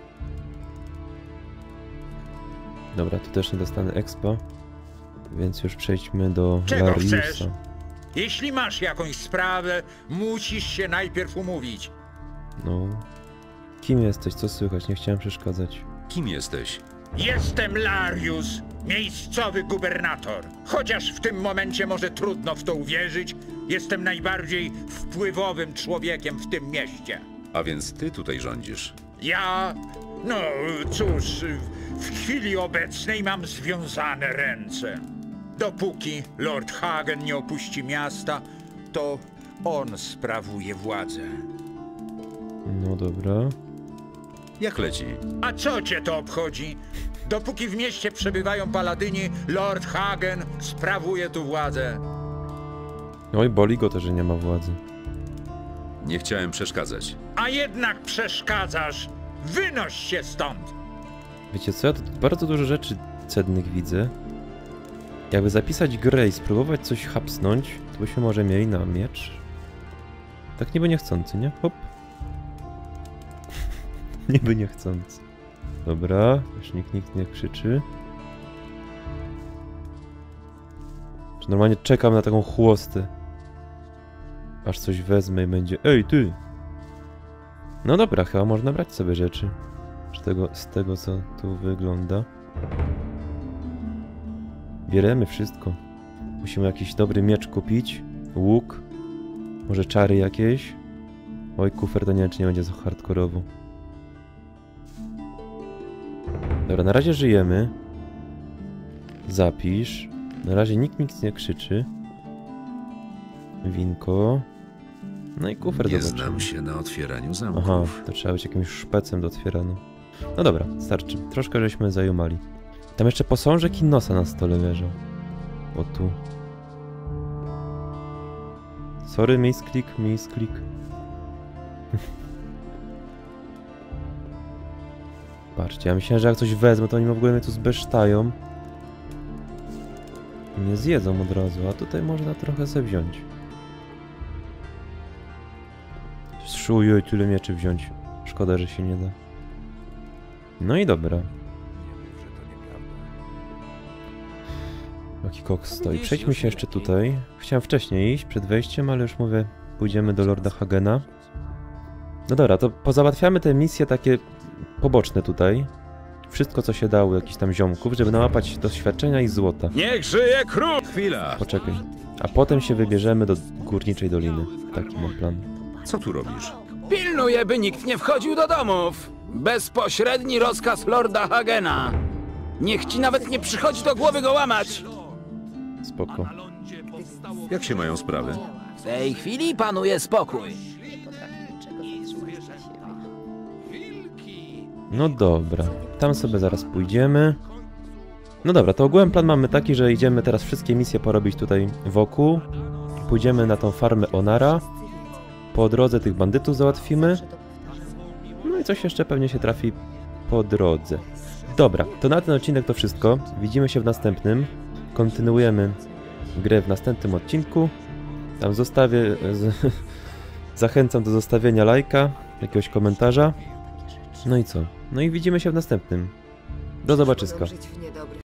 Dobra, tu też nie dostanę expa. Więc już przejdźmy do Czego Lariusa. chcesz? Jeśli masz jakąś sprawę, musisz się najpierw umówić. No. Kim jesteś? Co słychać? Nie chciałem przeszkadzać. Kim jesteś? Jestem Larius, miejscowy gubernator. Chociaż w tym momencie może trudno w to uwierzyć, jestem najbardziej wpływowym człowiekiem w tym mieście. A więc ty tutaj rządzisz? Ja... no cóż, w chwili obecnej mam związane ręce. Dopóki Lord Hagen nie opuści miasta, to on sprawuje władzę. No dobra. Jak leci? A co cię to obchodzi? Dopóki w mieście przebywają paladyni, Lord Hagen sprawuje tu władzę. Oj, boli go to, że nie ma władzy. Nie chciałem przeszkadzać. A jednak przeszkadzasz! Wynoś się stąd! Wiecie co? Ja tu bardzo dużo rzeczy cennych widzę. Jakby zapisać grę i spróbować coś hapsnąć, to byśmy może mieli na miecz. Tak niby niechcący, nie? Hop. Niby niechcący. Dobra, już nikt nie krzyczy. Czy normalnie czekam na taką chłostę. Aż coś wezmę i będzie... Ej, ty! No dobra, chyba można brać sobie rzeczy. Z tego, co tu wygląda. Bieremy wszystko. Musimy jakiś dobry miecz kupić. Łuk. Może czary jakieś. Oj, kufer to nie wiem, czy nie będzie za hardkorowo. Dobra, na razie żyjemy. Zapisz. Na razie nikt nic nie krzyczy. Winko. No i kufer Nie zobaczymy. znam się na otwieraniu zamków. Aha, to trzeba być jakimś szpecem do otwierania. No dobra, starczy. Troszkę żeśmy zajumali. Tam jeszcze posążek Inosa na stole leżał. O tu. Sorry, misklik. Patrzcie, ja myślałem, że jak coś wezmę, to oni w ogóle mnie tu zbesztają. I mnie zjedzą od razu, a tutaj można trochę sobie wziąć. Szujuj, tyle mieczy wziąć. Szkoda, że się nie da. No i dobra. Jaki koks stoi. Przejdźmy się jeszcze tutaj. Chciałem wcześniej iść, przed wejściem, ale już mówię, pójdziemy do Lorda Hagena. No dobra, to pozałatwiamy te misje takie poboczne tutaj. Wszystko, co się dało, jakichś tam ziomków, żeby nałapać doświadczenia i złota. Niech żyje król! Chwila! Poczekaj. A potem się wybierzemy do Górniczej Doliny. Taki mam plan. Co tu robisz? Pilnuję, by nikt nie wchodził do domów! Bezpośredni rozkaz Lorda Hagena! Niech ci nawet nie przychodzi do głowy go łamać! Spoko. Jak się mają sprawy? W tej chwili panuje spokój. No dobra. Tam sobie zaraz pójdziemy. No dobra, to ogółem plan mamy taki, że idziemy teraz wszystkie misje porobić tutaj wokół. Pójdziemy na tą farmę Onara. Po drodze tych bandytów załatwimy. No i coś jeszcze pewnie się trafi po drodze. Dobra, to na ten odcinek to wszystko. Widzimy się w następnym. Kontynuujemy grę w następnym odcinku. Tam zostawię... Zachęcam do zostawienia lajka, jakiegoś komentarza. No i co? No i widzimy się w następnym. Do zobaczyska.